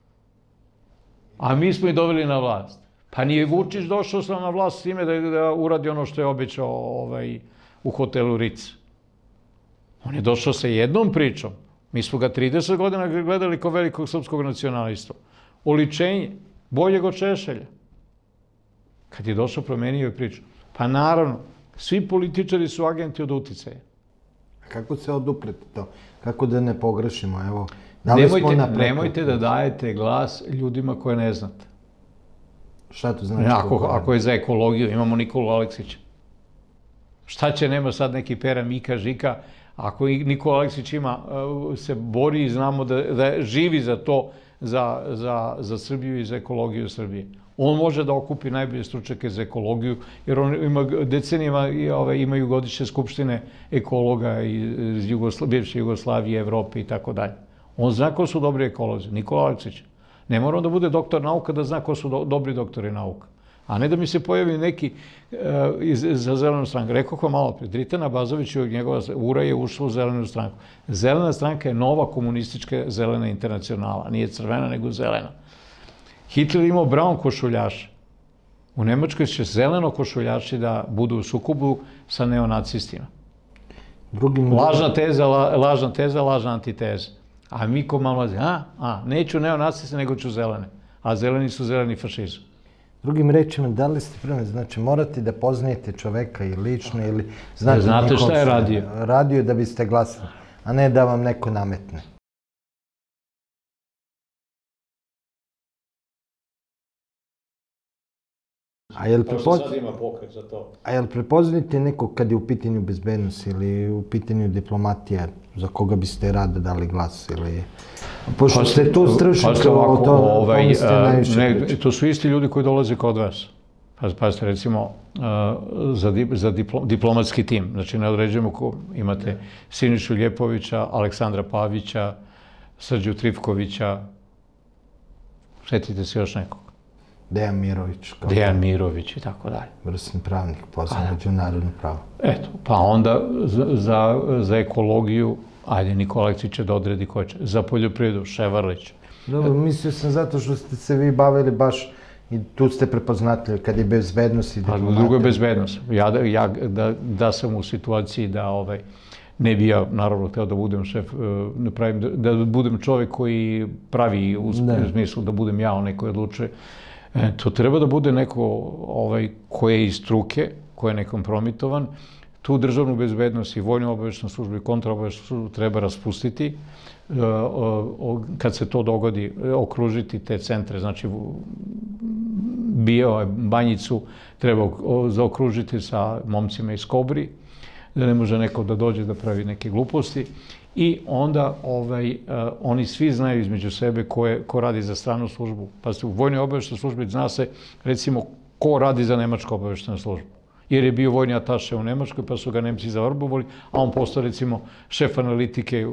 A mi smo i doveli na vlast. Pa nije Vučić došao sam na vlast s time da, da uradi ono što je obećao ovaj, u hotelu Ritz. On je došao sa jednom pričom. Mi smo ga trideset godina gledali kao velikog srpskog nacionalista. Oličenje, boljeg od Šešelja. Kad je došao, promenio je priču. Pa naravno, svi političari su agenti od uticaja. Kako se odupreti to? Kako da ne pogrešimo? Evo, da li nemojte, smo na nemojte da dajete glas ljudima koje ne znate. Šta to znači? Ako, ako je za ekologiju, imamo Nikolu Aleksića. Šta će, nema sad neki Pera, Mika, Žika, Ako i Nikola Aleksić ima, se bori i znamo da, da živi za to, za, za, za Srbiju i za ekologiju Srbije. On može da okupi najbolje stručnjake za ekologiju, jer on ima decenijama ove, imaju godišnje skupštine ekologa iz Jugosla, bivše Jugoslavije, Evrope i tako dalje. On zna ko su dobri ekolozi, Nikola Aleksić. Ne mora on da bude doktor nauka da zna ko su do, dobri doktori nauka. A ne da mi se pojavi neki uh, iz, za zelenu stranku. Rekao vam malo pre, Dritan Abazović i njegova ura je ušla u zelenu stranku. Zelena stranka je nova komunistička zelena internacionala. Nije crvena, nego zelena. Hitler imao brown košuljaše. U Nemačkoj će zeleno košuljaši da budu u sukobu sa neonacistima. Drugim... Lažna teza, la, lažna teza, lažna antiteza. A mi ko malo lazi, a, a, neću neonaciste, nego ću zelene. A zeleni su zeleni fašizam. Drugim rečima, da li ste prema, znači morate da poznajete čoveka i lično ili znate, znate šta je radio. Radio da biste glasili, a ne da vam neko nametne. A jel, prepoz... A jel prepoznate nekog kad je u pitanju bezbednost ili u pitanju diplomatija za koga biste rado dali glas ili... Pošto ste tu stručni, to, to, ovaj, to ste najviše ne, pričali. To su isti ljudi koji dolaze kod vas. Pazite, recimo, za, dip, za diplo, diplomatski tim, znači ne određujemo ko imate Sinišu Ljepovića, Aleksandra Pavića, Srđu Trifkovića, setite se još nekog. Dejan Mirović. Dejan Mirović i tako dalje. Vrsni pravnik, poznat međunarodno pravo. Eto, pa onda za, za, za ekologiju, ajde, Nikola Aleksić će da odredi ko će. Za poljoprivredu, Ševarlić. Dobro, mislio sam zato što ste se vi bavili baš i tu ste prepoznatljivi kad je bezbednost i diplomatija. Pa drugo je bezbednost. Ja, ja da, da sam u situaciji da ovaj, ne bi ja, naravno, hteo da budem šef, ne pravim, da, da budem čovek koji pravi u, u smislu da budem ja onaj koji odlučuje. E, to treba da bude neko ovaj, koji je iz struke, koji je nekompromitovan. Tu državnu bezbednost i vojnu obaveštenu službu i kontraobaveštenu službu treba raspustiti. E, o, o, kad se to dogodi, okružiti te centre, znači bio Banjicu treba zaokružiti sa momcima iz Kobri, da ne može neko da dođe da pravi neke gluposti. I onda ovaj, uh, oni svi znaju između sebe ko, je, ko radi za stranu službu. Pa u vojnoj obaveštenoj službi zna se, recimo, ko radi za nemačku obaveštenu službu. Jer je bio vojni ataše u Nemačkoj, pa su ga Nemci zavrbovali, a on postao, recimo, šef analitike,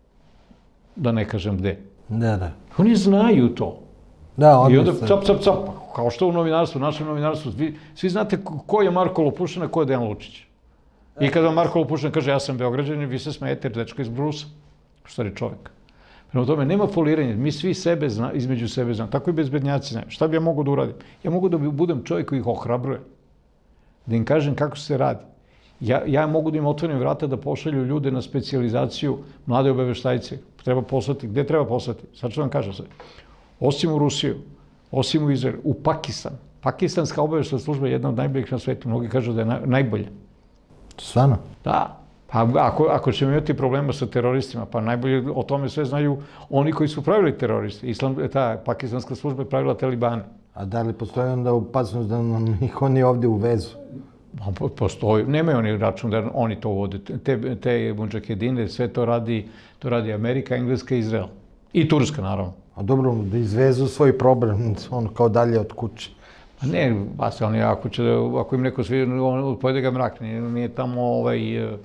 da ne kažem gde. Da, da. Oni znaju to. Da, I onda cap, cap, cap, kao što u novinarstvu, u našem novinarstvu, vi, svi znate ko je Marko Lopušina, ko je Dejan Lučić. I kada Marko Lopušin kaže ja sam Beograđanin, vi se smijete, dečko iz Brusa, što je čovjek. Prema tome, nema foliranja, mi svi sebe zna, između sebe znamo, tako i bezbednjaci znaju. Šta bi ja mogu da uradim? Ja mogu da budem čovjek koji ih ohrabruje, da im kažem kako se radi. Ja, ja mogu da im otvorim vrata da pošalju ljude na specijalizaciju mlade obaveštajce. Treba poslati, gde treba poslati? Sad ću vam kažem sve. Osim u Rusiju, osim u Izrael, u Pakistan. Pakistanska obaveštena služba je jedna od najboljih na svetu. Mnogi kažu da je na, najbolja. Stvarno? Da. Pa ako, ako ćemo imati problema sa teroristima, pa najbolje o tome sve znaju oni koji su pravili teroristi. Islam, ta pakistanska služba je pravila Talibane. A da li postoji onda opasnost da nam ih oni ovdje uvezu? Postoji. Nemaju oni račun da oni to uvode. Te, te mudžahedine, sve to radi, to radi Amerika, Engleska i Izrael. I Turska, naravno. A dobro, da izvezu svoj problem, on kao dalje od kuće. Pa ne, pa se oni, ako, će, ako im neko svi, on pojede ga mrak, nije, nije tamo ovaj,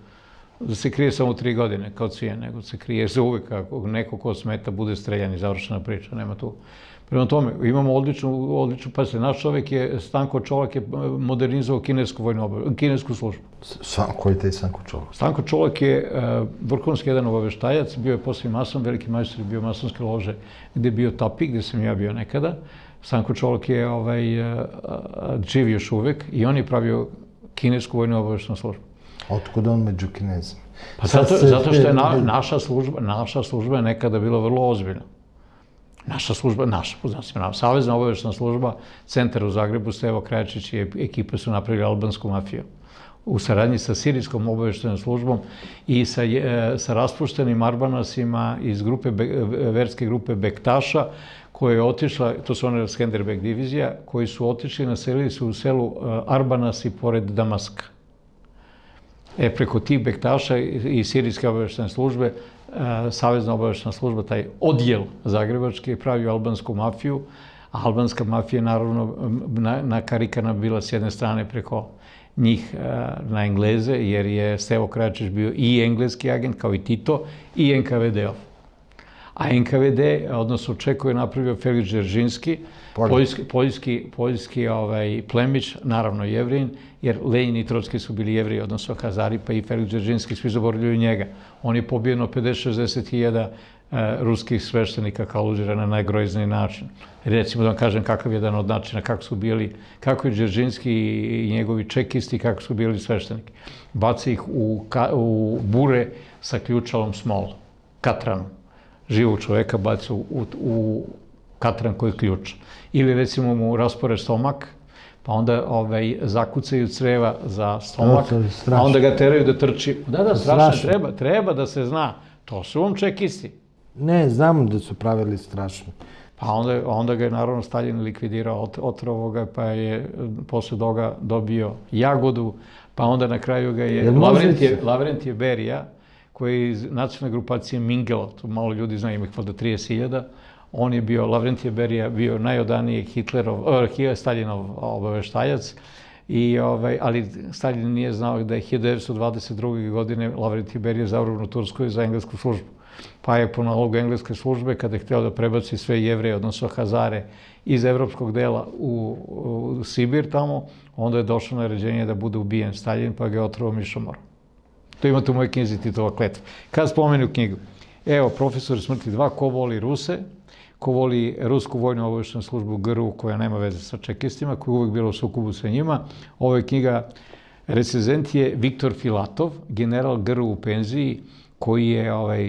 da se krije samo tri godine kao Cvijan, nego se krije za uvek, ako neko ko smeta bude streljan i završena priča, nema tu. Prema tome, imamo odličnu, odličnu, pa se naš čovjek je, Stanko Čolak je modernizovao kinesku vojnu obaveštajnu, kinesku službu. Sam, koji je taj Stanko Čolak? Stanko Čolak je uh, vrhunski jedan obaveštajac, bio je poslije mason, veliki majstor je bio masonske lože, gde je bio Tapi, gde sam ja bio nekada. Stanko Čolak je ovaj, uh, živ još uvek i on je pravio kinesku vojnu obaveštenu službu. Otkud on među Kinezima? Pa zato, zato što je na, naša, služba, naša služba je nekada bila vrlo ozbiljna. Naša služba, naša, znači, Savezna obaveštena služba, centar u Zagrebu, Stevo Krajačić i ekipa su napravili albansku mafiju. U saradnji sa sirijskom obaveštenom službom i sa, sa raspuštenim Arbanasima iz grupe, verske grupe Bektaša, koja je otišla, to su one Skenderbeg divizija, koji su otišli, naselili su u selu Arbanasi pored Damaska. E, preko tih Bektaša i Sirijske obaveštene službe, Savezna obaveštena služba, taj odjel zagrebački je pravio albansku mafiju, a albanska mafija naravno nakarikana bila s jedne strane preko njih na Engleze, jer je Stevo Krajačić bio i engleski agent, kao i Tito, i en ka ve de-ov. A en ka ve de, odnosno Čeko, je napravio Feliks Dzeržinski, poljski plemić, naravno Jevrijin, jer Lenin i Trotski su bili Jevriji, odnosno Hazari, pa i Feliks Dzeržinski, svi zaboravljaju njega. On je pobijeno pedeset do šezdeset hiljada ruskih sveštenika Kaludžera na najgrozniji način. Recimo da vam kažem kakav je jedan od načina, kako su bili, kako je Dzeržinski i njegovi čekisti, kako su bili svešteniki. Baci ih u bure sa ključalom smolom, katranom. Živog čoveka baci u katran koji ključa. Ili recimo mu raspore stomak, pa onda zakucaju creva za stomak, a onda ga teraju da trči. Da, da, strašno, treba, treba da se zna. To su vam čekisti. Ne, znam da su pravili strašno. Pa onda ga je naravno Staljin likvidirao, otrovo ga, pa je posle toga dobio jagodu, pa onda na kraju ga je Lavrentije Berija, koji je iz nacionalne grupacije Mingela, to malo ljudi znaju, ima ih valjda trideset hiljada, on je bio, Lavrentije Berija, bio najodaniji Hitlerov, Staljinov obaveštajac, ali Staljin nije znao da je hiljadu devetsto dvadeset druge. godine Lavrentije Berija zavrbljeno u Turskoj za englesku službu. Pa je po nalogu engleske službe, kada je hteo da prebaci sve Jevreje, odnosno Hazare, iz evropskog dela u Sibir tamo, onda je došlo naređenje da bude ubijen Staljin, pa ga je otrovao mišomorom. To imate u mojoj knjizi Titova kletva. Kad spomenu knjigu, evo, Profesor smrti dva, ko voli Ruse, ko voli Rusku vojnu obaveštenu službu ge er u, koja nema veze sa čekistima, koja je uvek bila u sukobu sa njima. Ovo je knjiga, recenzent je Viktor Filatov, general ge er u u penziji, koji je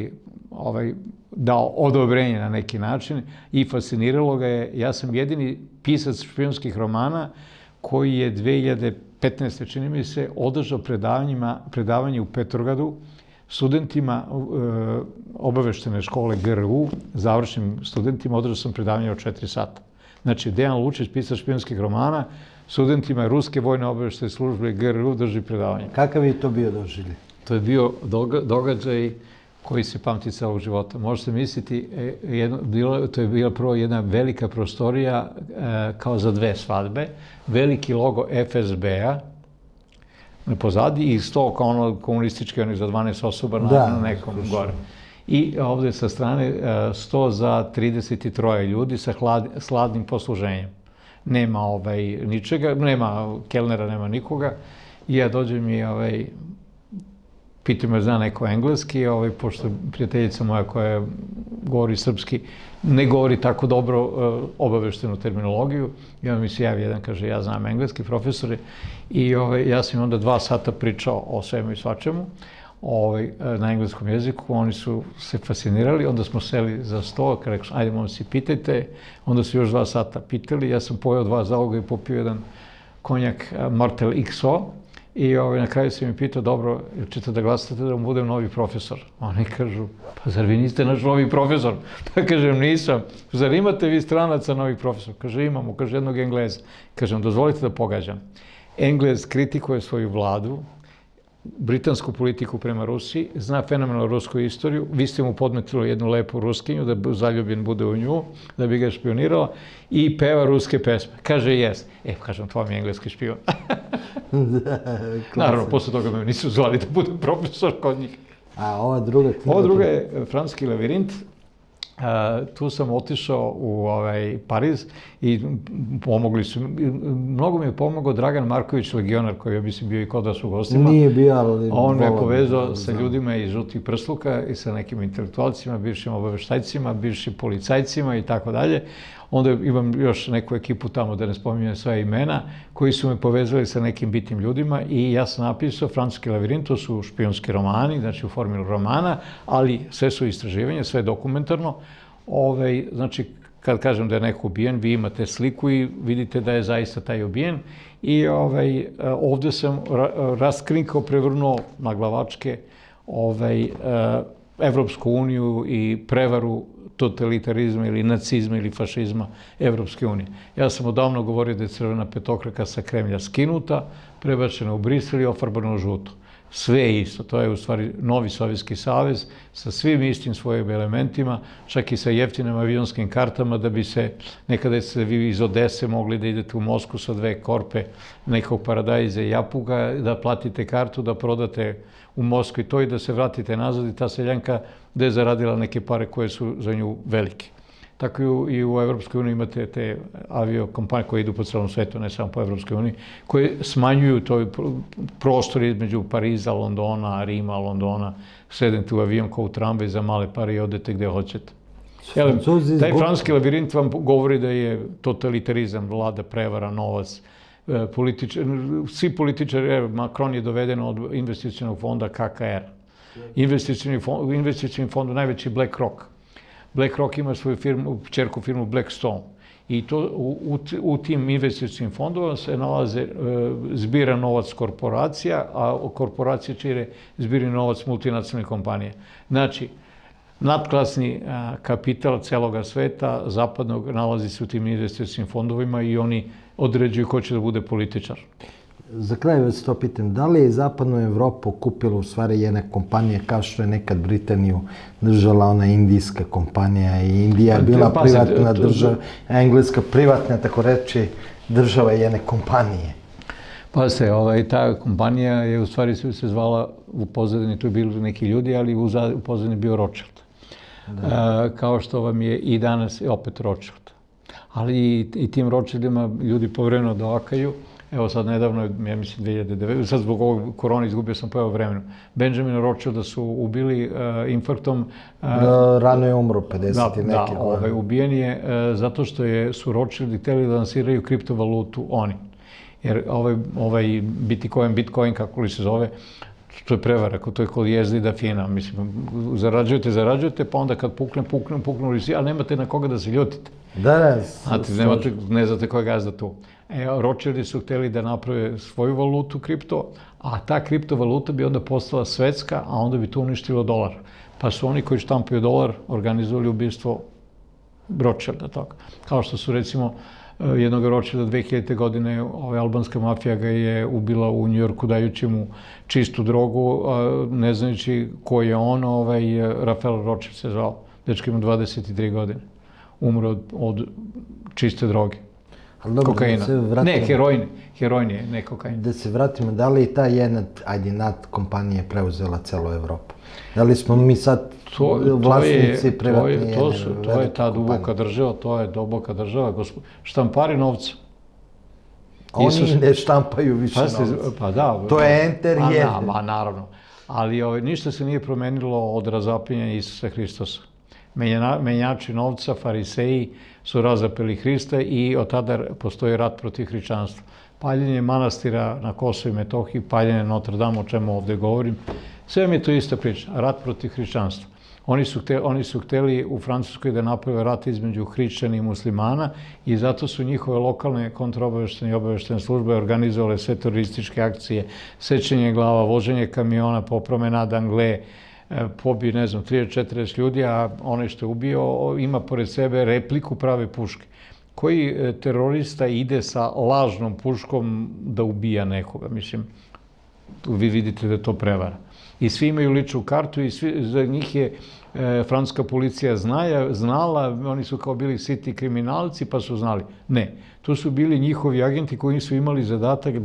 dao odobrenje na neki način i fasciniralo ga je. Ja sam jedini pisac špijunskih romana koji je dve hiljade petnaeste. čini mi se, održao predavanje u Petrogradu studentima obaveštene škole ge er u, završnim studentima, održao sam predavanje od četiri sata. Znači, Dejan Lučić, pisac špijunskih romana, studentima Ruske vojne obaveštene službe ge er u drži predavanje. Kakav je to bio doživljaj? To je bio događaj koji se pamti celog života. Možete misliti, to je bila prvo jedna velika prostorija kao za dve svadbe, veliki logo ef es be-a na pozadi i sto kao ono komunistički, oni za dvanaest osoba na nekom gore. I ovde sa strane sto za trideset tri ljudi sa hladnim posluženjem. Nema ničega, nema kelnera, nema nikoga. I ja dođem i pitam me zna neko engleski, pošto prijateljica moja koja govori srpski, ne govori tako dobro obaveštenu terminologiju. I onda mi se javi jedan, kaže, ja znam engleski, profesore, i ja sam im onda dva sata pričao o svemu i svačemu na engleskom jeziku. Oni su se fascinirali, onda smo seli za sto, kada rekao, ajde, molim se, pitajte. Onda su još dva sata pitali, ja sam pojeo dva zaloga i popio jedan konjak Martel iks o. I na kraju se mi pitao, dobro, ćete da glasate da vam budem novi profesor? Oni kažu, pa zar vi niste naš novi profesor? Pa kažem, nisam. Zar imate vi stranaca novi profesor? Kaže, imamo, kaže, jednog Engleza. Kažem, dozvolite da pogađam. Englez kritikuje svoju vladu, britansku politiku prema Rusiji, zna fenomenalnu rusku istoriju, vi ste mu podmetili jednu lepu ruskinju, da zaljubljen bude u nju, da bi ga špionirala, i peva ruske pesme. Kaže, jes. E, kažem, to vam je engleski špion. Naravno, posle toga me nisu zvali da budem profesor kod njih. A ova druga knjiga? Ova druga je Francuski lavirint. Tu sam otišao u Pariz i pomogli su, mnogo mi je pomogao Dragan Marković, legionar, koji je, mislim, bio i kod vas u gostima. Nije bio, ali... On me povezao sa ljudima iz žutih prsluka i sa nekim intelektualcima, bivšim obaveštajcima, bivšim policajcima i tako dalje. Onda imam još neku ekipu tamo, da ne spominjem sva imena, koji su me povezali sa nekim bitnim ljudima i ja sam napisao Francuski lavirint, to su špijunski romani, znači u formilu romana, ali sve su istraživanja, sve dokumentarno. Znači, kad kažem da je neko ubijen, vi imate sliku i vidite da je zaista taj ubijen. I ovde sam raskrinkao, prevrnuo na glavačke Evropsku uniju i prevaru totalitarizma ili nacizma ili fašizma Evropske unije. Ja sam odavno govorio da je crvena petokraka sa Kremlja skinuta, prebačena u Brisel i ofarbana u žuto. sve je isto. To je u stvari novi Sovjetski savez sa svim istim svojim elementima, čak i sa jeftinim avionskim kartama, da bi se, nekada ste vi iz Odese mogli da idete u Moskvu sa dve korpe nekog paradajza i japuga, da platite kartu, da prodate u Moskvi to i da se vratite nazad i ta seljanka da je zaradila neke pare koje su za nju velike. Tako i u Evropskoj uniji imate te aviokompanije koje idu po celom svetu, ne samo po Evropskoj uniji, koje smanjuju to prostor između Pariza, Londona, Rima, Londona. Sedete u avion kao u tramvaj za male pare i odete gde hoćete. Taj francuski labirint vam govori da je totalitarizam, vlada, prevara, novac, svi političari, Macron je doveden od investicionog fonda K K R. Investicioni fond, najveći BlackRock. BlackRock ima svoju firmu, čerku firmu Blackstone. I to u tim investicijskim fondovima se nalaze, zbira novac korporacija, a korporacije čire zbiri novac multinacionalnih kompanija. Znači, nadklasni kapital celoga sveta, zapadnog, nalazi se u tim investicijskim fondovima i oni određuju ko će da bude političar. Za kraj vas to pitam, da li je zapadnu Evropu kupila u stvari jedna kompanija kao što je nekad Britaniju držala ona indijska kompanija i Indija bila privatna država, engleska privatna, tako reći, država jedne kompanije? Pazite, ta kompanija je u stvari se zvala, u pozadini tu je bili neki ljudi, ali u pozadini bio Rothschild. Kao što vam je i danas opet Rothschild. Ali i tim Rothschildima ljudi povremeno dovakaju. Evo sad nedavno, ja mislim dve hiljade devete. Sad zbog ovog korona izgubio sam pojavo vremenu. Benjamina Rothschilda su ubili infarktom. Rano je umro, pedeset i neke godine. Da, ubijen je zato što su Rothschildi hteli da lansiraju kriptovalutu oni. Jer ovaj Bitcoin, Bitcoin, kako li se zove, to je prevara, to je kod jezdida fina. Mislim, zarađujete, zarađujete, pa onda kad pukne, pukne, puknu li ali nemate na koga da se ljutite. Da, da. Znate, ne znate ko je gazda tu. Rothschildi su hteli da naprave svoju valutu, kripto, a ta kriptovaluta bi onda postala svetska, a onda bi to uništilo dolar. Pa su oni koji štampaju dolar organizovali ubistvo Rothschilda. Kao što su recimo jednog Rothschilda dve hiljadite godine, albanska mafija ga je ubila u Njujorku dajući mu čistu drogu, ne znajući ko je on, Rafael Rothschild se zvao, dečka ima dvadeset tri godine, umro od čiste droge. Kokaina. Ne, heroin. Heroin je, ne kokain. Da se vratimo, da li je ta jedna, ajde, nad kompanija preuzela celu Evropu? Da li smo mi sad vlasnici privatne jedne velike kompanije? To je ta duboka država, to je duboka država. Štampari novca. Oni ne štampaju više novca. Pa da. To je enter jedan. Pa naravno. Ali ništa se nije promenilo od razapinjanja Isusa Hristosa. Menjači novca, fariseji, su razapeli Hrista i od tada postoji rat protiv hrišćanstva. Paljenje manastira na Kosovu i Metohiji, paljenje Notre Dame, o čemu ovde govorim, sve mi je to ista priča, rat protiv hrišćanstva. Oni su hteli u Francuskoj da naprave rat između hrišćana i muslimana i zato su njihove lokalne kontraobaveštene i obaveštene službe organizovale sve terorističke akcije, sečenje glava, voženje kamiona po promenade Angle, pobije, ne znam, trideset četrdeset ljudi, a onaj što je ubio ima pored sebe repliku prave puške. Koji terorista ide sa lažnom puškom da ubija nekoga? Mislim, vi vidite da je to prevara. I svi imaju ličnu kartu i za njih je francuska policija znala, oni su kao bili siti kriminalci pa su znali. Ne, to su bili njihovi agenti koji su imali zadatak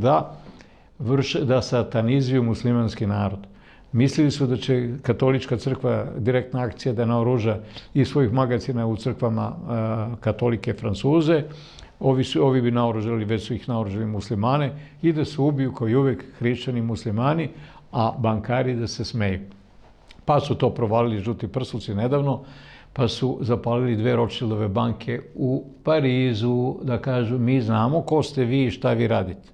da satanizuju muslimanski narod. Mislili su da će katolička crkva, direktna akcija, da naoruža iz svojih magacina u crkvama katolike Francuze. Ovi bi naoružali, već su ih naoružali muslimane i da se ubiju kao i uvek hrišćani muslimani, a bankari da se smeju. Pa su to provalili žuti prsluci nedavno, pa su zapalili dve Rothschildove banke u Parizu da kažu mi znamo ko ste vi i šta vi radite.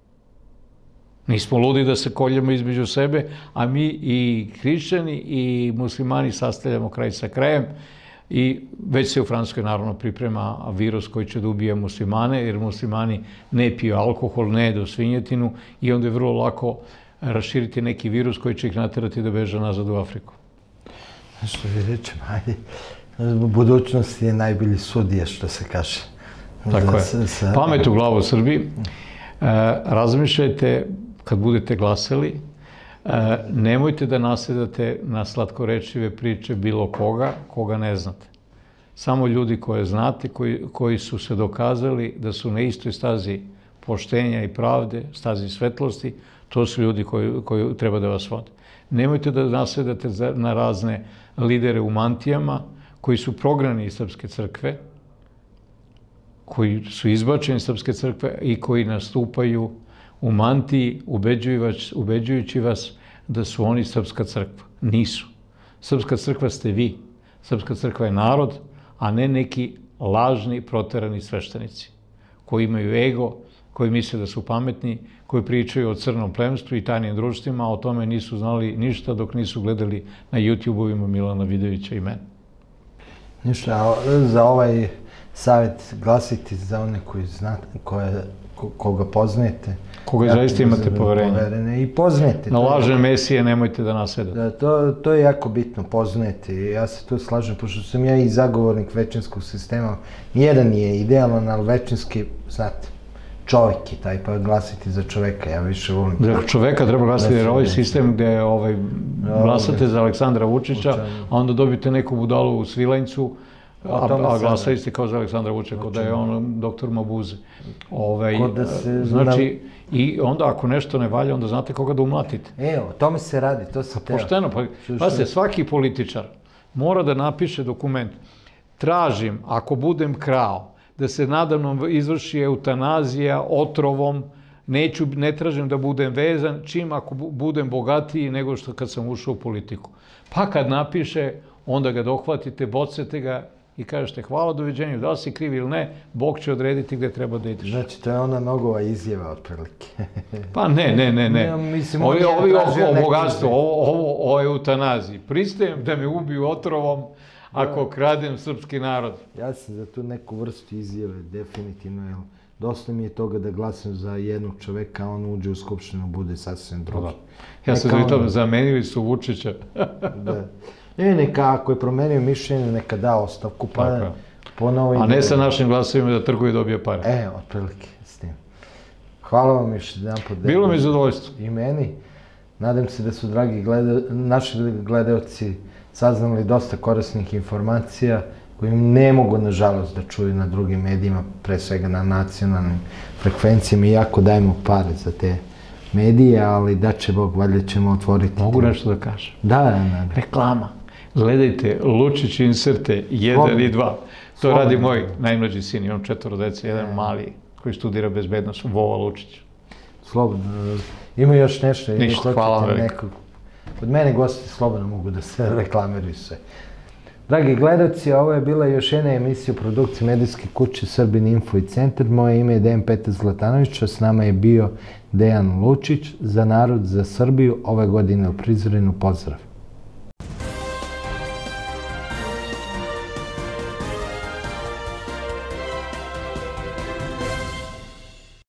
Nismo ludi da se koljemo između sebe, a mi i hrišćani i muslimani sastavljamo kraj sa krajem i već se u Francuskoj naravno priprema virus koji će da ubije muslimane, jer muslimani ne piju alkohol, ne jedu svinjetinu i onda je vrlo lako raširiti neki virus koji će ih naterati da beže nazad u Afriku. Što vi rečem, ajde, budućnost je najbolji sudija, što se kaže. Tako je. Pamet u glavu Srbiji. Razmišljajte kad budete glasali, Nemojte da nasedate na slatkorečive priče bilo koga, koga ne znate. Samo ljudi koje znate, koji, koji su se dokazali da su na istoj stazi poštenja i pravde, stazi svetlosti, to su ljudi koji, koji treba da vas vode. Nemojte da nasedate na razne lidere u mantijama koji su prognani iz Srpske crkve, koji su izbačeni iz Srpske crkve i koji nastupaju u mantiji ubeđujući vas da su oni Srpska crkva. Nisu. Srpska crkva ste vi. Srpska crkva je narod, a ne neki lažni, proterani sveštenici koji imaju ego, koji misle da su pametni, koji pričaju o crnom plemstvu i tajnim društvima, a o tome nisu znali ništa dok nisu gledali na YouTube-ovima Milana Vidovića i mene. Ništa, za ovaj savjet glasiti za one koji znate, koje, koga poznajete. Koga zaista imate poverenje. I poznajete. Na lažne mesije nemojte da nasedate. To, to je jako bitno, poznajete. Ja se tu slažem, pošto sam ja i zagovornik većinskog sistema. Nijedan nije idealan, ali većinski, znate, čovjek je taj, pa glasiti za čoveka, ja više volim. Za čoveka treba glasiti, jer ovaj sistem gde ovaj, glasate za Aleksandra Vučića, a onda dobite neku budalu u Svilajncu, a, a glasali ste kao za Aleksandra Vučića, kao da je on doktor Mabuze. Ovaj, znači, i onda ako nešto ne valja, onda znate koga da umlatite. Evo, o tome se radi, to se teo. Pošteno, pa, pa se svaki političar mora da napiše dokument. Tražim, ako budem krao, da se nadamnom izvrši eutanazija otrovom, neću, ne tražim da budem vezan, čim ako budem bogatiji nego što kad sam ušao u politiku. Pa kad napiše, onda ga dohvatite, bocete ga i kažete hvala, doviđenju, da li si kriv ili ne, Bog će odrediti gde treba da ideš. Znači, to je ona Nogova izjava, otprilike. Pa ne, ne, ne, ne. Ovi, ovi o bogatstvu, ovo o eutanaziji. Pristajem da me ubiju otrovom ako kradem srpski narod. Ja sam za tu neku vrstu izjave, definitivno, jer dosta mi je toga da glasam za jednog čoveka, a on uđe u skupštinu, bude sasvim drugi. Ja sam za to, zamenili su Vučića. Da. Ne, neka, ako je promenio mišljenje, neka da ostavku, pa ponovo... A ne sa našim glasovima da trguje i dobije pare. E, otprilike, s tim. Hvala vam još jedan pod... Bilo mi zadovoljstvo. I meni. Nadam se da su, dragi naši gledaoci, saznali dosta korisnih informacija koje ne mogu, nažalost, da čuju na drugim medijima, pre svega na nacionalnim frekvencijama, iako dajemo pare za te medije, ali da će Bog, valjda ćemo otvoriti... Mogu nešto da kažem? Da, da, da. Reklama. Gledajte Lučić inserte jedan i dva. To radi moj najmlađi sin, imam četvoro dece, jedan mali koji studira bezbednost, Vova Lučić. Slobodno. Ima još nešto? Ništa, hvala vam veliko. Od mene gosti slobodno mogu da se reklamiraju sve. Dragi gledalci, ovo je bila još jedna emisija u produkciji medijske kuće Srbin Info i Centar. Moje ime je Dejan Petar Zlatanović, a s nama je bio Dejan Lučić. Za narod, za Srbiju, ove godine u Prizrenu. Pozdrav!